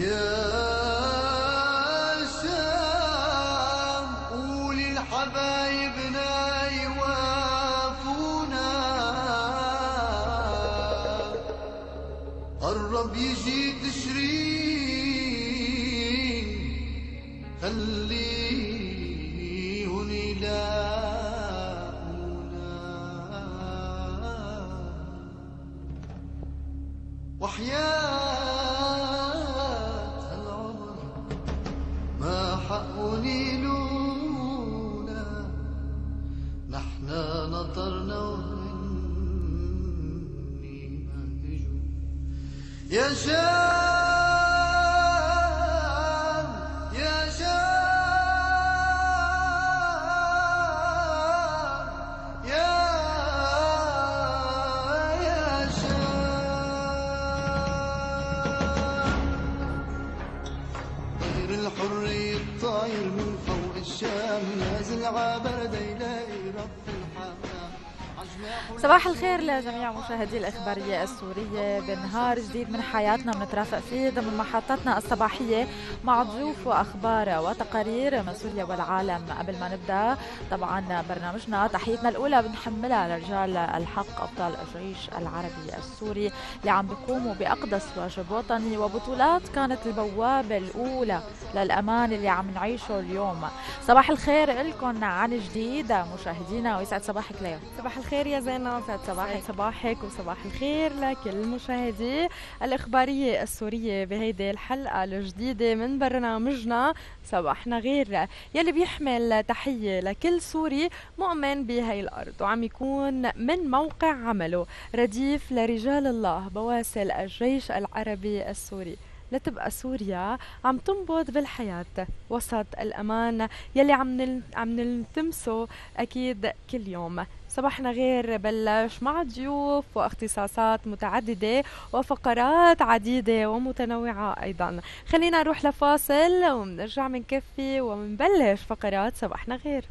يا شام قولي لحبايبنا يوافونا، قرب يجي تشرين خليهن يلاقونا، وحياة العمر ما حقهم يلونا، نحنا نطرنا وهني ما اجوا. يا شام يا شام يا شام، طير الحرية الطاير من فوق الشام، نازل عبرد يلاقي رب الحمام. صباح الخير لجميع مشاهدي الإخبارية السورية بنهار جديد من حياتنا بنترافق فيه ضمن محطتنا الصباحية مع ضيوف وأخبار وتقارير من سوريا والعالم. قبل ما نبدأ طبعا برنامجنا تحيتنا الأولى بنحملها لرجال الحق أبطال الجيش العربي السوري اللي عم بيقوموا بأقدس واجب وطني وبطولات كانت البوابة الأولى للأمان اللي عم نعيشه اليوم. صباح الخير لكم عن جديد مشاهدينا ويسعد صباحك ليا. صباح الخير يا زينب، يسعد صباحك وصباح الخير لكل مشاهدي الإخبارية السورية بهيدي الحلقة الجديدة من برنامجنا صباحنا غير، يلي بيحمل تحية لكل سوري مؤمن بهاي الأرض وعم يكون من موقع عمله رديف لرجال الله بواسل الجيش العربي السوري، لتبقى سوريا عم تنبض بالحياة وسط الأمان يلي عم نلتمسه أكيد كل يوم. صباحنا غير بلش مع ضيوف واختصاصات متعددة وفقرات عديدة ومتنوعة أيضا. خلينا نروح لفاصل ومنرجع منكفي ومنبلش فقرات صباحنا غير.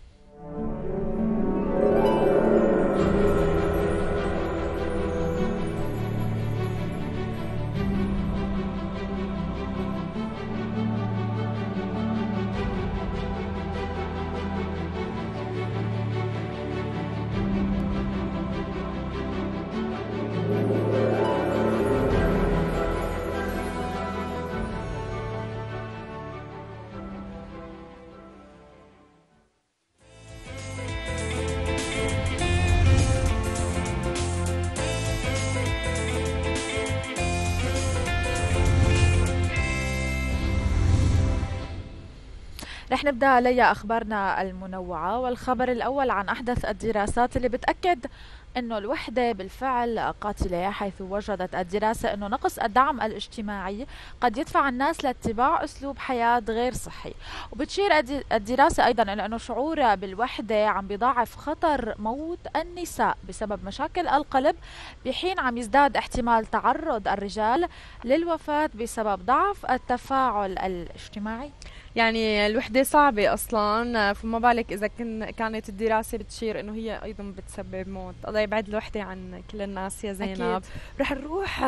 رح نبدأ عليها أخبارنا المنوعة، والخبر الأول عن أحدث الدراسات اللي بتأكد أنه الوحدة بالفعل قاتلة، حيث وجدت الدراسة أنه نقص الدعم الاجتماعي قد يدفع الناس لاتباع أسلوب حياة غير صحي. وبتشير الدراسة أيضا إلى أنه شعور بالوحدة عم بيضاعف خطر موت النساء بسبب مشاكل القلب، بحين عم يزداد احتمال تعرض الرجال للوفاة بسبب ضعف التفاعل الاجتماعي. يعني الوحدة صعبة أصلا، فما بالك إذا كانت الدراسة بتشير إنه هي أيضا بتسبب موت. الله يبعد الوحدة عن كل الناس يا زينب. أكيد. رح نروح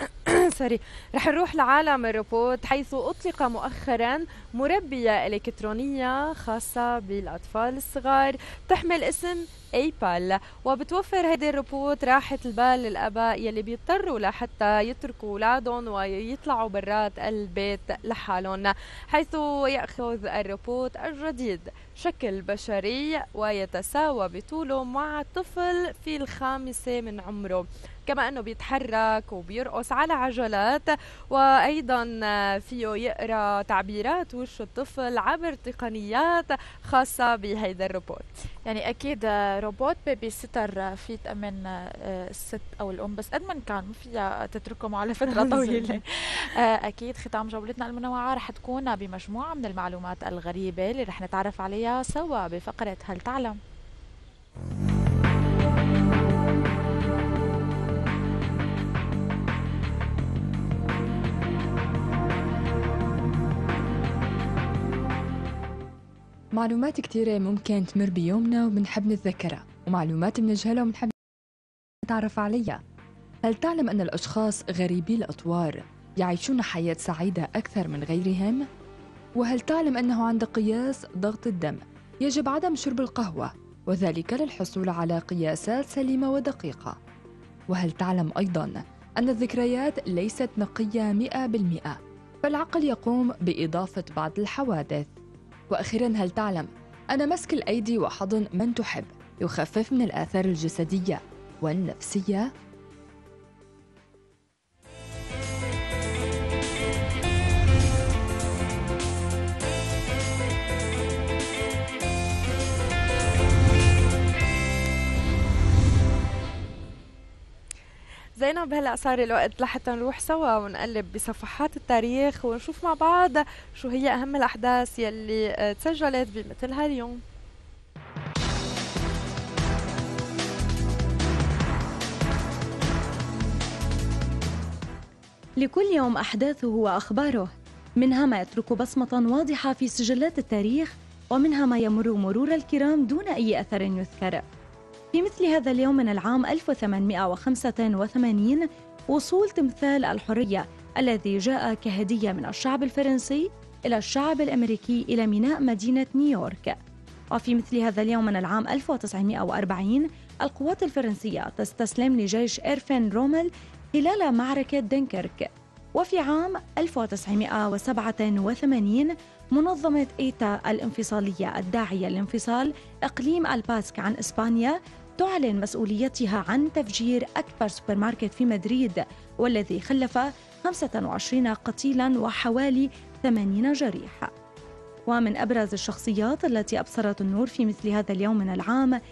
رح نروح لعالم الروبوت، حيث أطلق مؤخرا مربية إلكترونية خاصة بالأطفال الصغار تحمل اسم ايبال، وبتوفر هيدي الروبوت راحة البال للآباء يلي بيضطروا لحتى يتركوا أولادهم ويطلعوا برات البيت لحالهم، حيث يأخذ الروبوت الجديد شكل بشري ويتساوى بطوله مع طفل في الخامسة من عمره، كما أنه بيتحرك وبيرقص على عجلات، وأيضا فيه يقرأ تعبيرات وش الطفل عبر تقنيات خاصة بهيدا الروبوت. يعني أكيد روبوت بيبي ستر في تأمن الست أو الأم، بس قد ما كان ما فيها تتركهم على فترة طويلة. أكيد ختام جولتنا المنوعة رح تكون بمجموعة من المعلومات الغريبة اللي رح نتعرف عليها سوا بفقرة هل تعلم. معلومات كتيرة ممكن تمر بيومنا وبنحب نتذكرها، ومعلومات بنجهلها وبنحب نتعرف عليها. هل تعلم أن الأشخاص غريبي الأطوار يعيشون حياة سعيدة أكثر من غيرهم؟ وهل تعلم أنه عند قياس ضغط الدم يجب عدم شرب القهوة، وذلك للحصول على قياسات سليمة ودقيقة؟ وهل تعلم أيضاً أن الذكريات ليست نقية 100%، فالعقل يقوم بإضافة بعض الحوادث؟ وأخيراً، هل تعلم أن مسك الأيدي وحضن من تحب يخفف من الآثار الجسدية والنفسية؟ زينب، هلأ صار الوقت لحتى نروح سوا ونقلب بصفحات التاريخ ونشوف مع بعض شو هي أهم الأحداث يلي تسجلت بمثل هاليوم. لكل يوم أحداثه وأخباره، منها ما يترك بصمة واضحة في سجلات التاريخ، ومنها ما يمر مرور الكرام دون أي أثر يذكر. في مثل هذا اليوم من العام 1885 وصول تمثال الحرية الذي جاء كهدية من الشعب الفرنسي إلى الشعب الأمريكي إلى ميناء مدينة نيويورك. وفي مثل هذا اليوم من العام 1940 القوات الفرنسية تستسلم لجيش إيرفين رومل خلال معركة دنكرك. وفي عام 1987 منظمة إيتا الانفصالية الداعية لانفصال إقليم الباسك عن إسبانيا تعلن مسؤوليتها عن تفجير أكبر سوبر ماركت في مدريد، والذي خلف 25 قتيلاً وحوالي 80 جريح. ومن أبرز الشخصيات التي أبصرت النور في مثل هذا اليوم من العام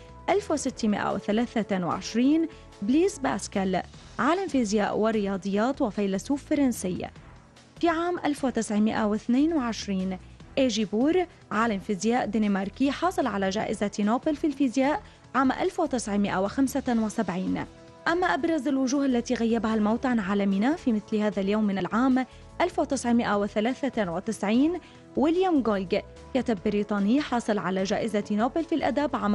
1623 بليز باسكال، عالم فيزياء ورياضيات وفيلسوف فرنسي. في عام 1922 إيجي بور، عالم فيزياء دنماركي حاصل على جائزة نوبل في الفيزياء عام 1975. أما أبرز الوجوه التي غيبها الموت عن عالمنا في مثل هذا اليوم من العام 1993 ويليام جولغ، كاتب بريطاني حاصل على جائزة نوبل في الأدب عام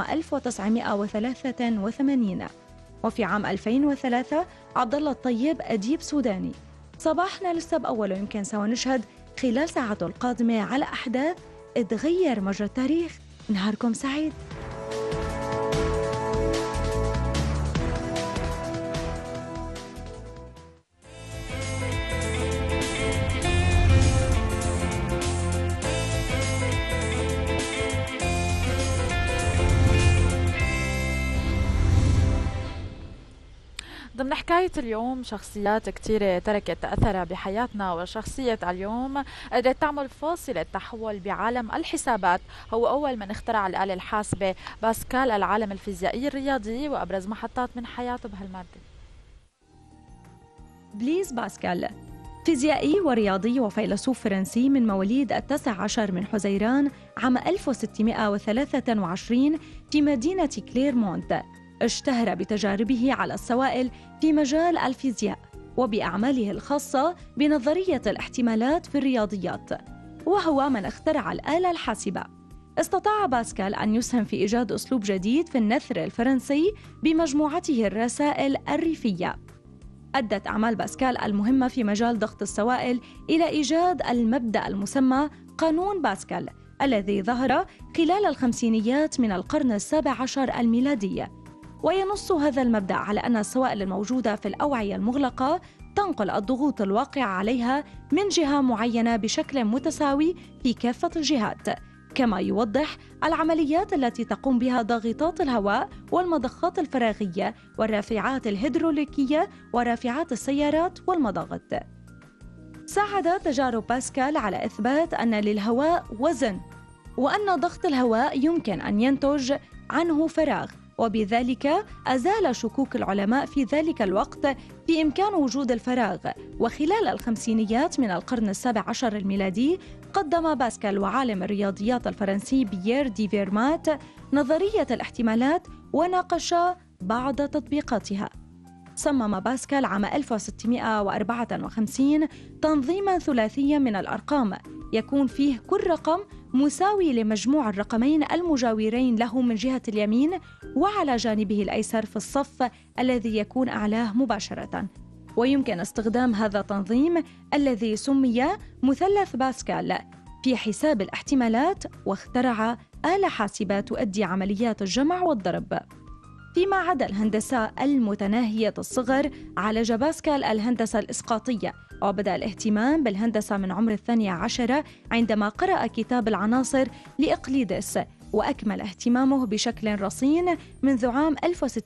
1983. وفي عام 2003 عبد الله الطيب، أديب سوداني. صباحنا لسه بأول، ويمكن سوا نشهد خلال ساعته القادمة على أحداث تغير مجرى التاريخ. نهاركم سعيد. ضمن حكاية اليوم شخصيات كتيرة تركت أثرها بحياتنا، وشخصية اليوم قدرت تعمل فاصلة تحول بعالم الحسابات. هو أول من اخترع الآلة الحاسبة، باسكال، العالم الفيزيائي الرياضي، وأبرز محطات من حياته بهالمادة. بليز باسكال فيزيائي ورياضي وفيلسوف فرنسي من مواليد 19 من حزيران عام 1623 في مدينة كليرمونت. اشتهر بتجاربه على السوائل في مجال الفيزياء وبأعماله الخاصة بنظرية الاحتمالات في الرياضيات، وهو من اخترع الآلة الحاسبة. استطاع باسكال أن يسهم في إيجاد أسلوب جديد في النثر الفرنسي بمجموعته الرسائل الريفية. أدت أعمال باسكال المهمة في مجال ضغط السوائل إلى إيجاد المبدأ المسمى قانون باسكال، الذي ظهر خلال الخمسينيات من القرن السابع عشر الميلادي. وينص هذا المبدأ على أن السوائل الموجودة في الأوعية المغلقة تنقل الضغوط الواقعة عليها من جهة معينة بشكل متساوي في كافة الجهات، كما يوضح العمليات التي تقوم بها ضاغطات الهواء والمضخات الفراغية والرافعات الهيدروليكية ورافعات السيارات والمضاغط. ساعد تجارب باسكال على إثبات أن للهواء وزن، وأن ضغط الهواء يمكن أن ينتج عنه فراغ، وبذلك أزال شكوك العلماء في ذلك الوقت في إمكان وجود الفراغ. وخلال الخمسينيات من القرن السابع عشر الميلادي قدم باسكال وعالم الرياضيات الفرنسي بيير دي فيرمات نظرية الاحتمالات وناقش بعض تطبيقاتها. صمم باسكال عام 1654 تنظيماً ثلاثياً من الأرقام يكون فيه كل رقم مساوي لمجموع الرقمين المجاورين له من جهة اليمين وعلى جانبه الأيسر في الصف الذي يكون أعلاه مباشرة. ويمكن استخدام هذا التنظيم الذي سمي مثلث باسكال في حساب الاحتمالات، واخترع آلة حاسبة تؤدي عمليات الجمع والضرب. فيما عدا الهندسة المتناهية الصغر، عالج باسكال الهندسة الإسقاطية، وبدأ الاهتمام بالهندسة من عمر 12 عندما قرأ كتاب العناصر لإقليدس، وأكمل اهتمامه بشكل رصين منذ عام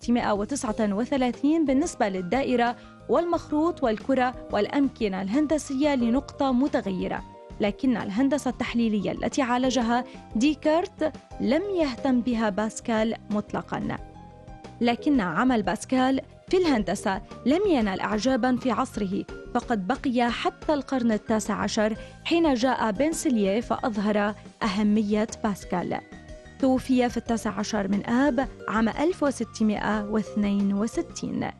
1639 بالنسبة للدائرة والمخروط والكرة والأمكنة الهندسية لنقطة متغيرة. لكن الهندسة التحليلية التي عالجها ديكارت لم يهتم بها باسكال مطلقاً. لكن عمل باسكال في الهندسة لم ينال إعجاباً في عصره، فقد بقي حتى القرن التاسع عشر حين جاء بنسليه فأظهر أهمية باسكال. توفي في 19 من آب عام 1662.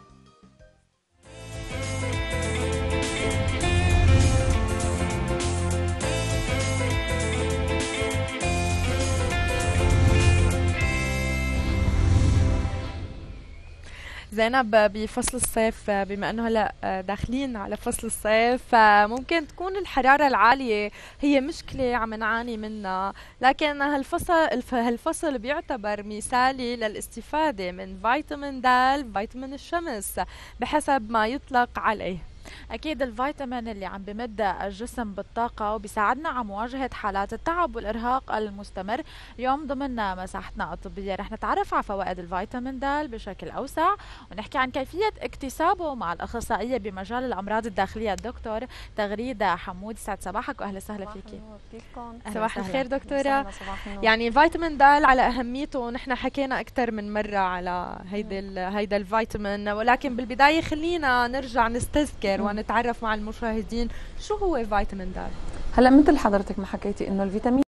زينب، بفصل الصيف، بما انه هلا داخلين على فصل الصيف، ممكن تكون الحرارة العالية هي مشكلة عم نعاني منها، لكن هالفصل بيعتبر مثالي للاستفادة من فيتامين د، فيتامين الشمس بحسب ما يطلق عليه. أكيد الفيتامين اللي عم بمد الجسم بالطاقة وبيساعدنا على مواجهة حالات التعب والإرهاق المستمر. اليوم ضمن مساحتنا الطبية رح نتعرف على فوائد الفيتامين د بشكل أوسع، ونحكي عن كيفية اكتسابه مع الأخصائية بمجال الأمراض الداخلية الدكتور تغريدة حمود. سعد صباحك وأهلا وسهلا فيكي. كيفكم؟ صباح الخير دكتورة. يعني فيتامين د على أهميته نحن حكينا أكثر من مرة على هيدا الفيتامين، ولكن بالبداية خلينا نرجع نستذكر ونتعرف مع المشاهدين شو هو فيتامين د. هلا مثل حضرتك ما حكيتي انه الفيتامين،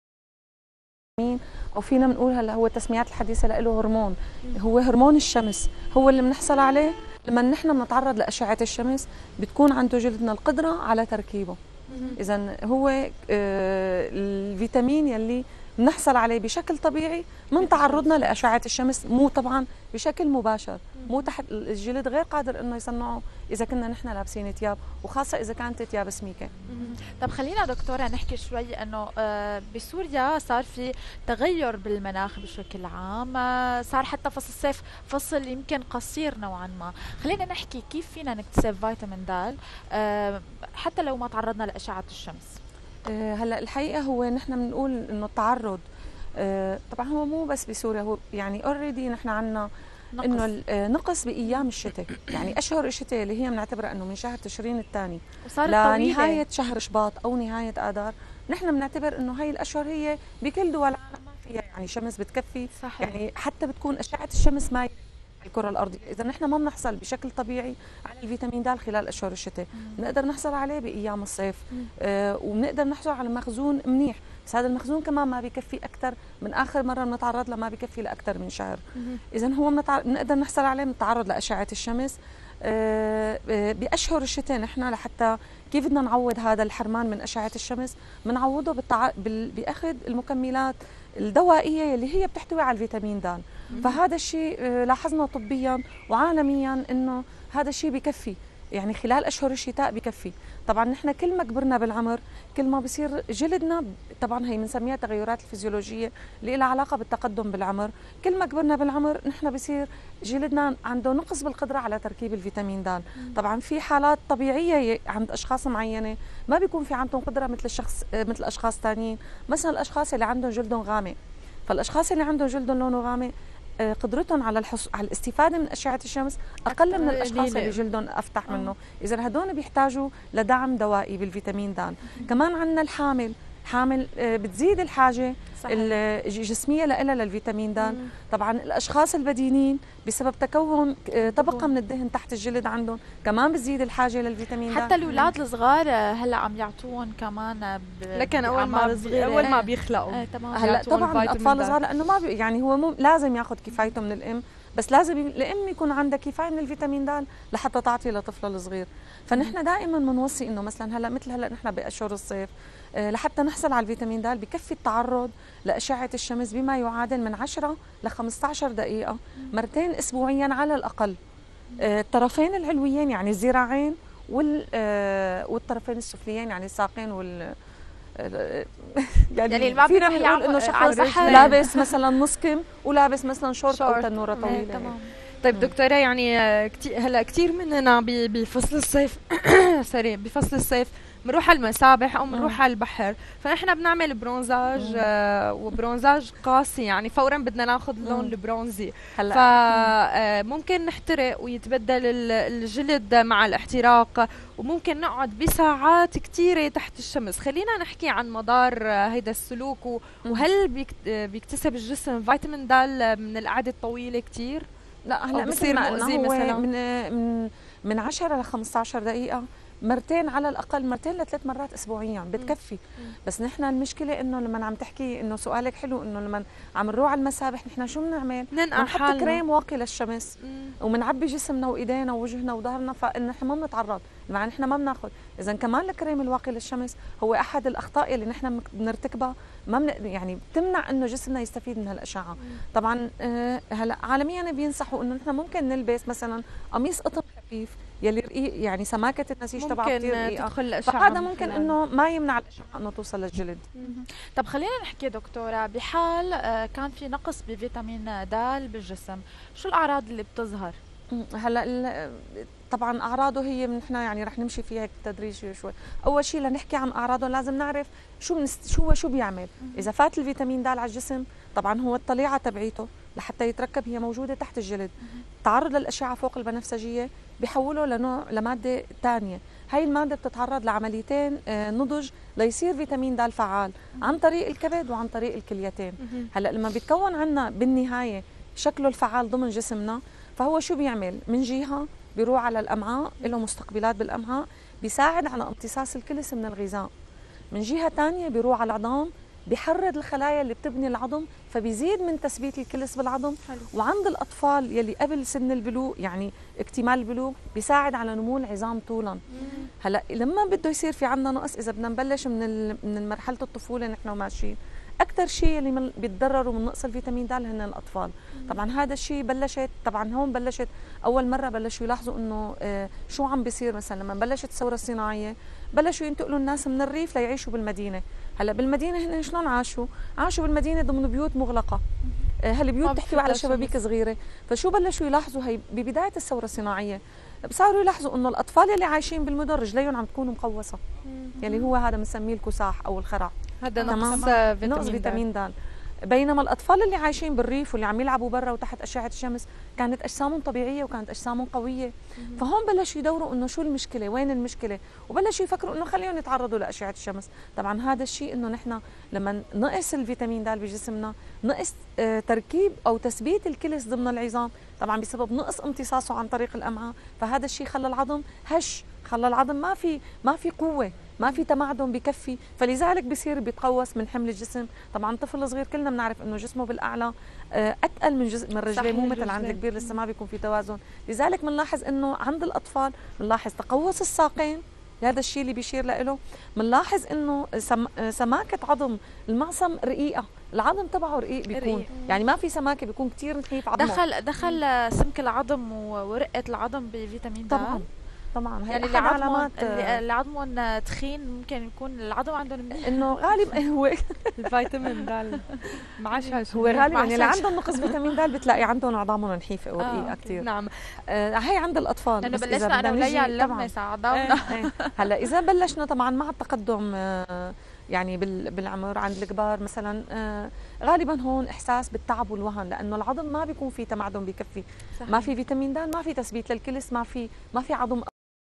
او فينا بنقول هلا هو التسميات الحديثه له هرمون، هو هرمون الشمس، هو اللي بنحصل عليه لما نحن بنتعرض لاشعه الشمس، بتكون عنده جلدنا القدره على تركيبه. اذا هو الفيتامين يلي بنحصل عليه بشكل طبيعي من تعرضنا لاشعه الشمس، مو طبعا بشكل مباشر، مو تحت الجلد غير قادر انه يصنعه اذا كنا نحن لابسين ثياب، وخاصه اذا كانت ثياب سميكه. طب خلينا دكتوره نحكي شوي انه بسوريا صار في تغير بالمناخ بشكل عام، صار حتى فصل الصيف فصل يمكن قصير نوعا ما. خلينا نحكي كيف فينا نكتسب فيتامين د حتى لو ما تعرضنا لاشعه الشمس. هلا الحقيقه هو نحن بنقول انه التعرض طبعا هو مو بس بسوريا، هو يعني اوريدي نحن عندنا انه نقص بايام الشتاء، يعني اشهر الشتاء اللي هي بنعتبرها انه من شهر تشرين الثاني لنهايه شهر شباط او نهايه اذار، نحن بنعتبر انه هاي الاشهر هي بكل دول العالم ما فيها يعني شمس بتكفي. صحيح. يعني حتى بتكون اشعه الشمس ما الكره الارضيه، اذا نحن ما بنحصل بشكل طبيعي على الفيتامين د خلال اشهر الشتاء، بنقدر نحصل عليه بايام الصيف، وبنقدر نحصل على مخزون منيح، بس هذا المخزون كمان ما بيكفي اكثر من اخر مره بنتعرض له، ما بيكفي لاكثر من شهر. اذا هو بنقدر نحصل عليه من التعرض لاشعه الشمس باشهر الشتاء. نحن لحتى كيف بدنا نعوض هذا الحرمان من اشعه الشمس؟ بنعوضه باخذ المكملات الدوائيه اللي هي بتحتوي على الفيتامين د. فهذا الشيء لاحظنا طبيا وعالميا انه هذا الشيء بكفي، يعني خلال اشهر الشتاء بكفي. طبعا نحن كل ما كبرنا بالعمر كل ما بصير جلدنا، طبعا هي بنسميها تغيرات الفيزيولوجيه اللي لها علاقه بالتقدم بالعمر، كل ما كبرنا بالعمر نحن بصير جلدنا عنده نقص بالقدره على تركيب الفيتامين د. طبعا في حالات طبيعيه عند اشخاص معينه ما بيكون في عندهم قدره مثل اشخاص ثانيين، مثلا الاشخاص اللي عندهم جلدهم غامق، فالاشخاص اللي عندهم جلدهم لونه غامق قدرتهم على الاستفاده من اشعه الشمس اقل من الاشخاص اللي جلدهم افتح منه. اذا هدول بيحتاجوا لدعم دوائي بالفيتامين د. كمان عندنا الحامل بتزيد الحاجه الجسميه لها للفيتامين د. طبعا الاشخاص البدينين بسبب تكون طبقه من الدهن تحت الجلد عندهم كمان بتزيد الحاجه للفيتامين د. حتى الاولاد الصغار هلا عم يعطوهم كمان لكن اول ما بيخلقوا هلا طبعا الاطفال الصغار لانه ما يعني هو لازم ياخذ كفايته من الام، بس لازم الام يكون عندها كفايه من الفيتامين د لحتى تعطي لطفله الصغير. فنحن دائما بنوصي انه مثلا هلا نحن باشهر الصيف لحتى نحصل على الفيتامين د بكفي التعرض لاشعه الشمس بما يعادل من 10 ل 15 دقيقه مرتين اسبوعيا على الاقل. الطرفين العلويين يعني الذراعين والطرفين السفليين يعني الساقين وال يعني ما فينا بيروح نقول انه شخص لابس مثلا نص كم ولابس مثلا شورت او تنوره طويله. تمام. طيب دكتورة، يعني هلا كثير مننا بفصل الصيف سوري بفصل الصيف بنروح على المسابح او بنروح على البحر، فنحن بنعمل برونزاج وبرونزاج قاسي، يعني فورا بدنا ناخذ اللون البرونزي. فممكن نحترق ويتبدل الجلد مع الاحتراق، وممكن نقعد بساعات كثيره تحت الشمس. خلينا نحكي عن مدار هيدا السلوك، وهل بيكتسب الجسم فيتامين د من القعده الطويله كثير؟ لا هلا مثل ما قلنا هو من 10 ل 15 دقيقة، مرتين على الأقل، مرتين لثلاث مرات أسبوعيا بتكفي. بس نحن المشكلة إنه لما عم تحكي إنه سؤالك حلو، إنه لما عم نروح على المسابح نحن شو بنعمل؟ بنحط كريم واقي للشمس وبنعبي جسمنا وإيدينا ووجهنا وظهرنا، فإن نحن ما بنتعرض، مع نحن ما بناخذ. إذا كمان الكريم الواقي للشمس هو أحد الأخطاء اللي نحن بنرتكبها، ما يعني بتمنع إنه جسمنا يستفيد من هالأشعة. طبعا هلا عالميا بينصحوا إنه نحن ممكن نلبس مثلا قميص قطن خفيف يلي رقيق، يعني سماكه النسيج تبعه كثير رقيقه، فهذا ممكن انه ما يمنع الاشعه انه توصل للجلد. طب خلينا نحكي دكتوره، بحال كان في نقص بفيتامين د بالجسم، شو الاعراض اللي بتظهر؟ هلا طبعا اعراضه هي نحن يعني رح نمشي فيها هيك تدريجي شوي. اول شيء لنحكي عن اعراضه لازم نعرف شو بيعمل. اذا فات الفيتامين د على الجسم، طبعا هو الطليعه تبعيته لحتى يتركب هي موجوده تحت الجلد، تعرض للاشعه فوق البنفسجيه بيحوله لماده ثانيه. هاي الماده بتتعرض لعمليتين نضج ليصير فيتامين د فعال عن طريق الكبد وعن طريق الكليتين. هلا لما بيتكون عنا بالنهايه شكله الفعال ضمن جسمنا، فهو شو بيعمل؟ من جهه بيروح على الامعاء، له مستقبلات بالامعاء بيساعد على امتصاص الكلس من الغذاء. من جهه ثانيه بيروح على العظام، بيحرض الخلايا اللي بتبني العظم، فبيزيد من تثبيت الكلس بالعظم. وعند الاطفال يلي قبل سن البلوغ، يعني اكتمال البلوغ، بيساعد على نمو العظام طولا. هلا لما بده يصير في عندنا نقص، اذا بدنا نبلش من مرحله الطفوله نحن وماشيين، اكثر شيء اللي بيتضرروا من نقص الفيتامين د هن الاطفال. طبعا هذا الشيء طبعا هون بلشت اول مره بلشوا يلاحظوا انه شو عم بيصير. مثلا لما بلشت الثوره الصناعيه بلشوا ينتقلوا الناس من الريف ليعيشوا بالمدينه. هلا بالمدينه هن شلون عاشوا بالمدينه ضمن بيوت مغلقه، هالبيوت تحتوي على شبابيك صغيره. فشو بلشوا يلاحظوا هي ببدايه الثوره الصناعيه، صاروا يلاحظوا انه الاطفال اللي عايشين بالمدن رجليهم عم تكون مقوسه، يلي هو هذا بنسميه الكساح او الخرع، هذا نقص فيتامين د. بينما الاطفال اللي عايشين بالريف واللي عم يلعبوا برا وتحت اشعه الشمس كانت اجسامهم طبيعيه وكانت اجسامهم قويه. فهون بلشوا يدوروا انه شو المشكله، وين المشكله، وبلشوا يفكروا انه خليهم يتعرضوا لاشعه الشمس. طبعا هذا الشيء انه نحن لما نقص الفيتامين د بجسمنا، نقص تركيب او تثبيت الكلس ضمن العظام، طبعا بسبب نقص امتصاصه عن طريق الامعاء، فهذا الشيء خلى العظم هش، خلى العظم ما في قوه، ما في تمعدن بكفي، فلذلك بصير بيتقوس من حمل الجسم. طبعا طفل صغير كلنا بنعرف انه جسمه بالاعلى اتقل من رجليه، مو مثل عند الكبير لسه ما بيكون في توازن. لذلك بنلاحظ انه عند الاطفال بنلاحظ تقوس الساقين، هذا الشيء اللي بيشير له. بنلاحظ انه سماكه عظم المعصم رقيقه، العظم تبعه رقيق بيكون، يعني ما في سماكه، بيكون كثير نحيف عظمه. دخل سمك العظم ورقه العظم بفيتامين د. طبعا هي يعني احد علامات اللي عظمهم تخين ممكن يكون العظم عندهم منيح، انه غالبا هو الفيتامين د معشش، هو غالبا اللي عندهم نقص فيتامين د بتلاقي عندهم عظامهم نحيفه ورقيقه كثير. نعم. هي عند الاطفال، لانه بلشنا انا وليا نلمس عظامنا. هلا اذا بلشنا طبعا مع التقدم يعني بالعمر عند الكبار مثلا، غالبا هون احساس بالتعب والوهن، لانه العظم ما بيكون في تمعدن بكفي. صحيح. ما في فيتامين د، ما في تثبيت للكلس، ما في عظم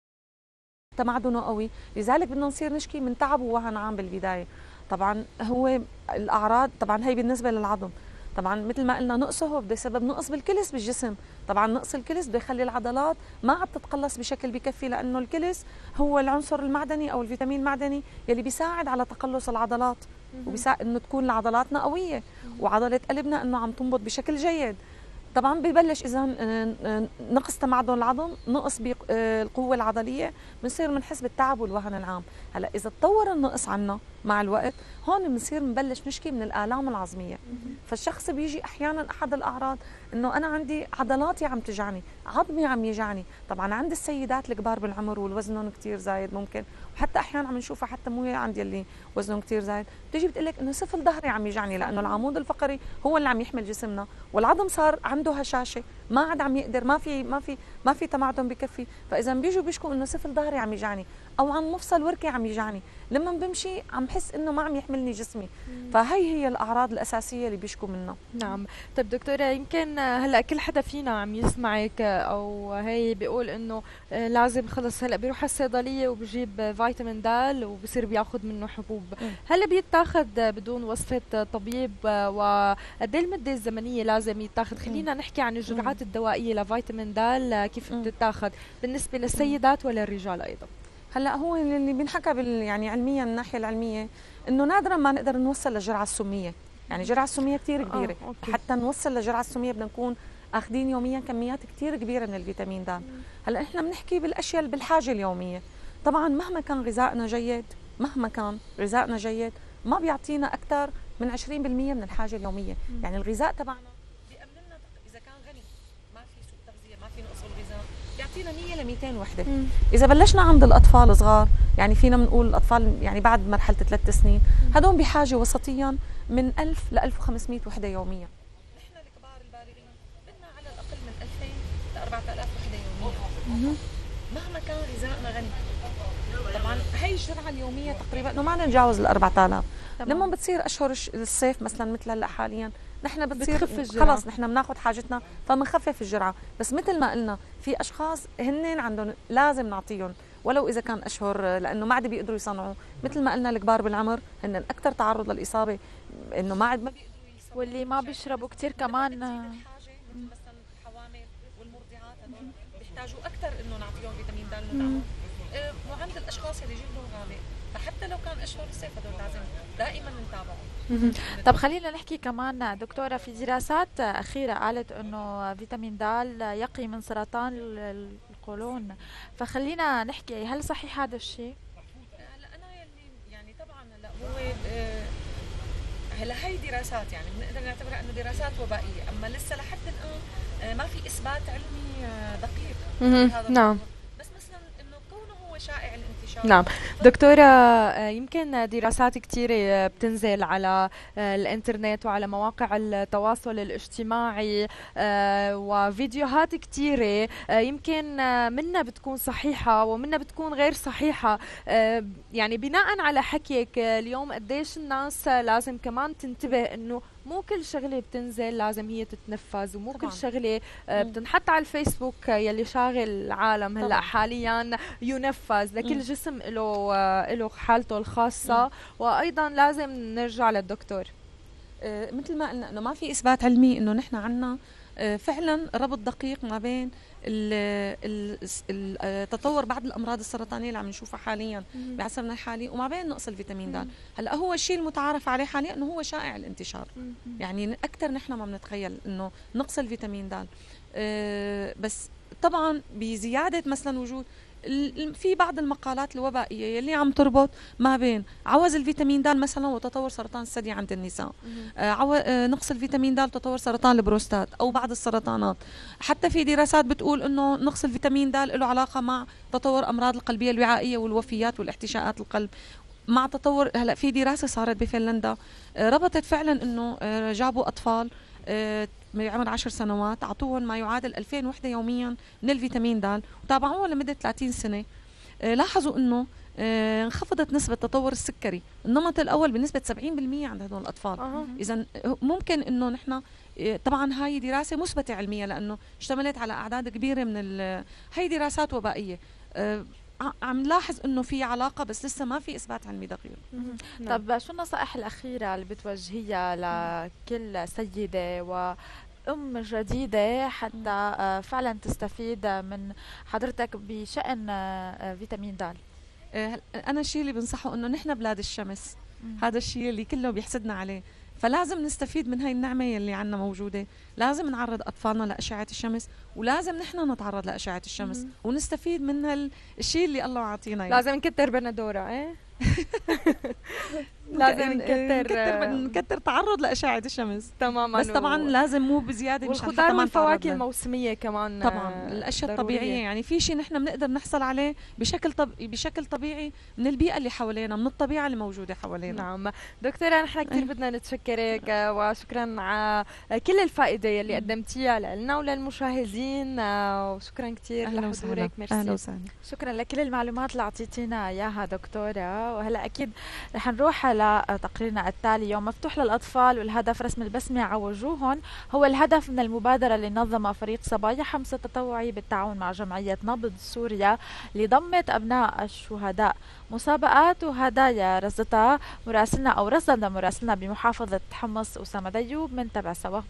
تمعدنه قوي، لذلك بدنا نصير نشكي من تعب ووهن عام بالبدايه. طبعا هو الاعراض طبعا هي بالنسبه للعظم، طبعا مثل ما قلنا نقصه بده سبب نقص بالكلس بالجسم. طبعا نقص الكلس بده يخلي العضلات ما عم تتقلص بشكل بكفي، لانه الكلس هو العنصر المعدني او الفيتامين المعدني يلي بيساعد على تقلص العضلات، وبيساعد انه تكون عضلاتنا قويه وعضله قلبنا انه عم تنبض بشكل جيد. طبعا ببلش اذا نقص تمعدن العظم، نقص بالقوه العضليه، بنصير بنحس بالتعب والوهن العام. هلا اذا تطور النقص عنا مع الوقت، هون بنصير نبلش نشكي من الالام العظميه. فالشخص بيجي احيانا احد الاعراض انه انا عندي عضلاتي عم تجعني، عظمي عم يجعني. طبعا عند السيدات الكبار بالعمر والوزنهم كثير زايد ممكن، وحتى احيانا عم نشوفها حتى مو عندي اللي وزنهم كثير زايد، بتيجي بتقول لك انه سفل ظهري عم يجعني، لانه العمود الفقري هو اللي عم يحمل جسمنا، والعظم صار عنده هشاشه، ما عاد عم يقدر، ما في تمعدن بكفي. فاذا بيجوا بيشكوا انه سفل ظهري عم يجعني، او عن مفصل وركي عم يجعني، لما بمشي عم بحس انه ما عم يحملني جسمي. فهي هي الاعراض الاساسيه اللي بيشكوا منها. نعم. طيب دكتورة، يمكن هلا كل حدا فينا عم يسمعك او هي بيقول انه لازم خلص هلا بيروح على الصيدليه وبجيب فيتامين د وبصير بياخذ منه حبوب. هل بيتاخذ بدون وصفه طبيب؟ وقد ايه المده الزمنيه لازم يتاخذ؟ خلينا نحكي عن الجرعات الدوائيه لفيتامين د كيف بتتاخذ بالنسبه للسيدات ولا الرجال ايضا؟ هلا هو اللي بينحكى يعني علميا، من الناحيه العلميه، انه نادرا ما نقدر نوصل للجرعه السميه، يعني الجرعه السميه كثير كبيره. حتى نوصل للجرعه السميه بدنا نكون اخذين يوميا كميات كثير كبيره من الفيتامين د. هلا احنا بنحكي بالاشياء اللي بالحاجه اليوميه. طبعا مهما كان غذائنا جيد ما بيعطينا اكثر من 20% من الحاجه اليوميه. يعني الغذاء تبعنا بيأمن لنا اذا كان غني، ما في سوء تغذيه، ما في نقص بالغذاء، بيعطينا 100 ل 200 وحده. اذا بلشنا عند الاطفال صغار، يعني فينا بنقول الاطفال يعني بعد مرحله 3 سنين، هدول بحاجه وسطيا من 1000 ل 1500 وحده يوميا. نحن الكبار البالغين بدنا على الاقل من 2000 ل 4000 وحده يوميا، مهما كان غذائنا غني. طبعا هي الجرعه اليوميه تقريبا انه ما نتجاوز ال 4000. لما بتصير اشهر الصيف مثلا مثل هلا حاليا، نحن بتصير خلص نحن بناخذ حاجتنا فبنخفف الجرعه. بس مثل ما قلنا في اشخاص هن عندهم لازم نعطيهم ولو اذا كان اشهر، لانه ما عاد بيقدروا يصنعوا. مثل ما قلنا الكبار بالعمر هن اكثر تعرض للاصابه، انه ما عاد ما بيقدروا يصنعوا، واللي ما بيشربوا كثير كمان. مثلا الحوامل والمرضعات هذول بيحتاجوا اكثر انه نعطيهم فيتامين د المدعم. وعند الاشخاص اللي جلدهم غامق، فحتى لو كان اشهر الصيف هذول لازم دائما نتابعهم. طب خلينا نحكي كمان دكتورة، في دراسات أخيرة قالت إنه فيتامين د يقي من سرطان القولون، فخلينا نحكي هل صحيح هذا الشيء؟ هلا أنا يعني طبعا هلا هو هلا هي دراسات، يعني بنقدر نعتبرها إنه دراسات وبائية، أما لسه لحد الآن ما في إثبات علمي دقيق. نعم. بس مثلا إنه كونه هو شائع الانتشار. نعم دكتورة، يمكن دراسات كثيرة بتنزل على الانترنت وعلى مواقع التواصل الاجتماعي وفيديوهات كثيرة، يمكن منها بتكون صحيحة ومنها بتكون غير صحيحة. يعني بناء على حكيك اليوم قديش الناس لازم كمان تنتبه انه مو كل شغله بتنزل لازم هي تتنفذ، ومو كل شغله بتنحط على الفيسبوك يلي شاغل العالم هلا حاليا ينفذ. لكل جسم له حالته الخاصه، وايضا لازم نرجع للدكتور. مثل ما قلنا انه ما في اثبات علمي انه نحن عنا فعلا ربط دقيق ما بين تطور بعض الامراض السرطانيه اللي عم نشوفها حاليا بعصرنا الحالي وما بين نقص الفيتامين د. هلا هو الشيء المتعارف عليه حاليا انه هو شائع الانتشار، يعني اكثر نحن ما بنتخيل انه نقص الفيتامين د. بس طبعا بزياده مثلا وجود في بعض المقالات الوبائيه يلي عم تربط ما بين عوز الفيتامين د مثلا وتطور سرطان الثدي عند النساء، نقص الفيتامين د وتطور سرطان البروستات او بعض السرطانات. حتى في دراسات بتقول انه نقص الفيتامين د له علاقه مع تطور امراض القلبيه الوعائيه والوفيات والاحتشاءات القلب مع تطور. هلا في دراسه صارت بفنلندا ربطت فعلا انه جابوا اطفال بعمر 10 سنوات، اعطوهم ما يعادل 2000 وحده يوميا من الفيتامين د وتابعوها لمده 30 سنه. لاحظوا انه انخفضت نسبه تطور السكري النمط الاول بنسبه 70% عند هدول الاطفال. اذا ممكن انه نحن طبعا هاي دراسه مثبته علميا لانه اشتملت على اعداد كبيره من هي دراسات وبائيه. عم نلاحظ انه في علاقه بس لسه ما في اثبات علمي دقيق. طب شو النصائح الاخيره اللي بتوجهيها لكل سيده وام جديده حتى فعلا تستفيد من حضرتك بشان فيتامين د؟ انا الشيء اللي بنصحه انه نحن بلاد الشمس، هذا الشيء اللي كله بيحسدنا عليه، فلازم نستفيد من هاي النعمة اللي عنا موجودة. لازم نعرض أطفالنا لأشعة الشمس، ولازم نحن نتعرض لأشعة الشمس ونستفيد من الشيء اللي الله عطينا. لازم نكتر بندورة. لازم نكتر تعرض لاشعه الشمس تماما. بس طبعا لازم مو بزياده، مش والخضار والفواكه الموسميه كمان طبعا الاشياء الطبيعيه، يعني في شيء نحن بنقدر نحصل عليه بشكل طبيعي من البيئه اللي حوالينا، من الطبيعه اللي موجوده حوالينا. نعم دكتوره، نحن كثير بدنا نتشكرك وشكرا على كل الفائده اللي قدمتيها لنا وللمشاهدين، وشكرا كثير لحضورك. ميرسي. شكرا لكل المعلومات اللي اعطيتينا اياها دكتوره. وهلا اكيد رح نروح لتقريرنا التالي. يوم مفتوح للاطفال والهدف رسم البسمه على وجوههم هو الهدف من المبادره اللي نظمها فريق صبايا حمص التطوعي بالتعاون مع جمعيه نبض سوريا اللي ضمت ابناء الشهداء. مسابقات وهدايا رصدها مراسلنا بمحافظه حمص أسامة ديوب. من تبع سوا.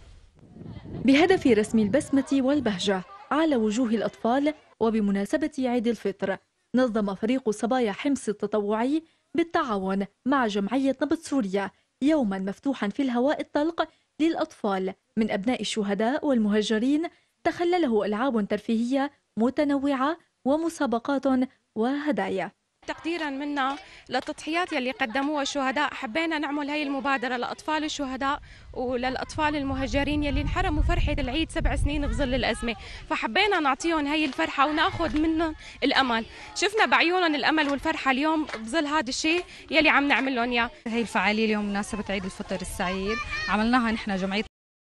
بهدف رسم البسمة والبهجة على وجوه الأطفال وبمناسبة عيد الفطر، نظم فريق صبايا حمص التطوعي بالتعاون مع جمعية نبض سوريا يوما مفتوحا في الهواء الطلق للأطفال من أبناء الشهداء والمهجرين، تخلله ألعاب ترفيهية متنوعة ومسابقات وهدايا. تقديرا منا للتضحيات يلي قدموها الشهداء، حبينا نعمل هاي المبادرة لأطفال الشهداء وللأطفال المهجرين يلي انحرموا فرحة العيد 7 سنين بظل الأزمة، فحبينا نعطيهم هاي الفرحة وناخذ منهم الأمل. شفنا بعيونهم الأمل والفرحة اليوم بظل هذا الشيء يلي عم نعمل لهم إياه. هاي الفعالية اليوم مناسبة عيد الفطر السعيد عملناها نحن جمعية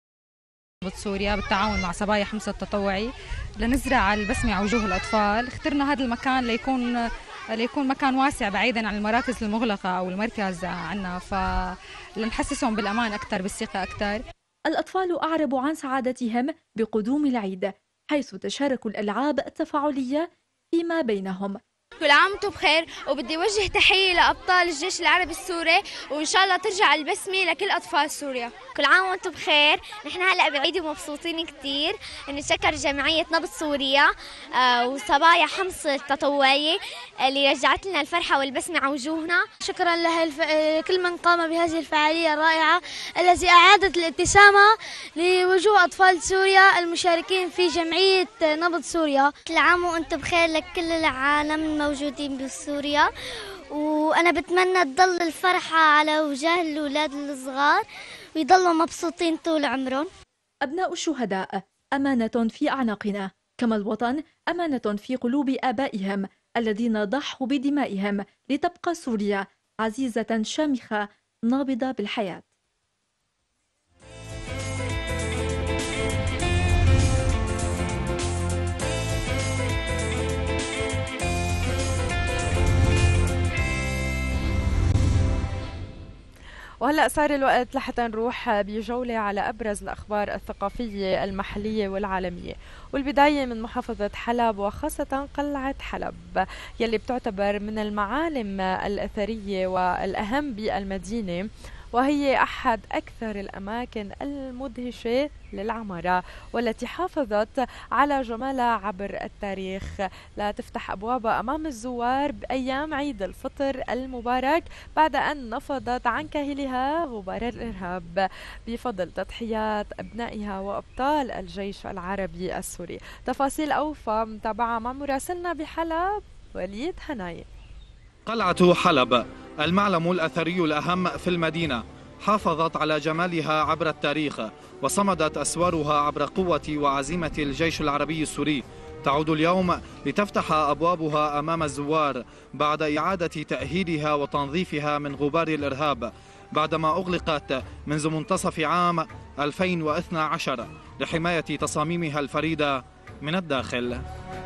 سوريا بالتعاون مع صبايا حمص التطوعي لنزرع البسمة على وجوه الأطفال. اخترنا هذا المكان ليكون مكان واسع بعيدا عن المراكز المغلقة أو المركز عنا، فلنحسسهم بالأمان أكثر، بالثقة أكثر. الأطفال أعربوا عن سعادتهم بقدوم العيد، حيث تشاركوا الألعاب التفاعلية فيما بينهم. كل عام وانتم بخير، وبدي وجه تحية لأبطال الجيش العربي السوري، وإن شاء الله ترجع البسمة لكل أطفال سوريا. كل عام وانتم بخير. نحن هلأ بعيد ومبسوطين كتير. نشكر جمعية نبض سوريا وصبايا حمص التطوعي اللي رجعت لنا الفرحة والبسمة على وجوهنا. شكرا لكل من قام بهذه الفعالية الرائعة التي أعادت الابتسامة لوجوه أطفال سوريا المشاركين في جمعية نبض سوريا. كل عام وانتم بخير لكل العالم موجودين بسوريا، وأنا بتمنى تضل الفرحة على وجه الأولاد الصغار ويضلوا مبسوطين طول عمرهم. أبناء الشهداء أمانة في أعناقنا، كما الوطن أمانة في قلوب آبائهم الذين ضحوا بدمائهم لتبقى سوريا عزيزة شامخة نابضة بالحياة. وهلأ صار الوقت لحتى نروح بجولة على أبرز الأخبار الثقافية المحلية والعالمية، والبداية من محافظة حلب وخاصة قلعة حلب يلي بتعتبر من المعالم الأثرية والأهم بالمدينة، وهي أحد أكثر الأماكن المدهشة للعمارة والتي حافظت على جمالها عبر التاريخ، لا تفتح أبوابها أمام الزوار بأيام عيد الفطر المبارك بعد أن نفضت عن كاهلها غبار الإرهاب بفضل تضحيات أبنائها وأبطال الجيش العربي السوري. تفاصيل أوفى متابعة مع مراسلنا بحلب وليد هناي. قلعة حلب المعلم الأثري الأهم في المدينة حافظت على جمالها عبر التاريخ، وصمدت أسوارها عبر قوة وعزيمة الجيش العربي السوري. تعود اليوم لتفتح أبوابها أمام الزوار بعد إعادة تأهيلها وتنظيفها من غبار الإرهاب بعدما أغلقت منذ منتصف عام 2012 لحماية تصاميمها الفريدة من الداخل.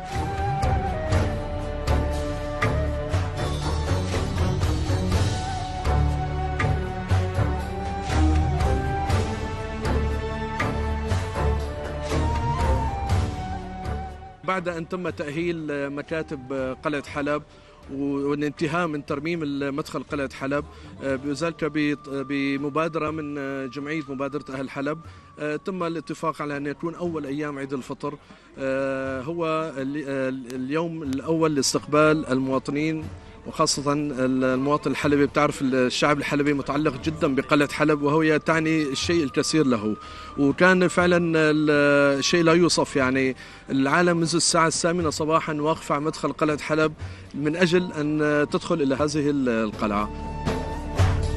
بعد أن تم تأهيل مكاتب قلعة حلب والانتهاء من ترميم مدخل قلعة حلب بذلك بمبادرة من جمعية مبادرة أهل حلب، تم الاتفاق على أن يكون أول أيام عيد الفطر هو اليوم الأول لاستقبال المواطنين، وخاصة المواطن الحلبي. بتعرف الشعب الحلبي متعلق جدا بقلعة حلب وهي تعني الشيء الكثير له، وكان فعلا الشيء لا يوصف. يعني العالم منذ الساعة 8 صباحا واقف على مدخل قلعة حلب من أجل أن تدخل إلى هذه القلعة.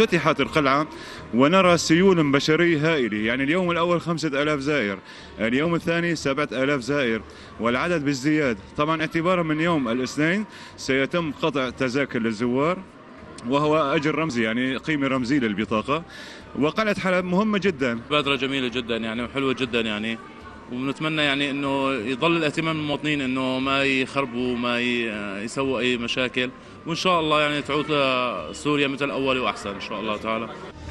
افتتحت القلعة ونرى سيول بشرية هائلة. يعني اليوم الأول 5000 زائر، اليوم الثاني 7000 زائر، والعدد بازدياد. طبعا اعتبارا من يوم الاثنين سيتم قطع تذاكر للزوار، وهو أجر رمزي، يعني قيمة رمزية للبطاقة. وقلعة حلب مهمة جدا، مبادرة جميلة جدا يعني وحلوة جدا يعني، ونتمنى يعني انه يضل الاهتمام من المواطنين انه ما يخربوا ما يسووا اي مشاكل، وان شاء الله يعني تعود سوريا مثل اول واحسن ان شاء الله تعالى.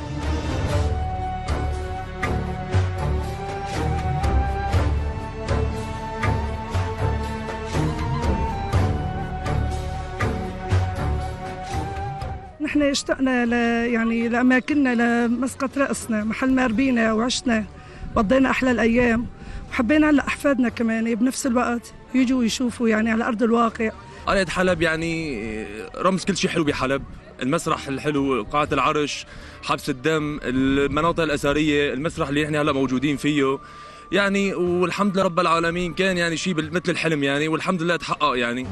نحن اشتقنا يعني لأماكننا، لمسقط رأسنا، محل ما ربينا وعشنا وقضينا أحلى الأيام، وحبينا هلا أحفادنا كمان بنفس الوقت يجوا ويشوفوا يعني على أرض الواقع. قلعة حلب يعني رمز كل شيء حلو بحلب، المسرح الحلو، قاعة العرش، حبس الدم، المناطق الأثرية، المسرح اللي احنا هلا موجودين فيه يعني، والحمد لله رب العالمين كان يعني شيء مثل الحلم يعني، والحمد لله تحقق يعني.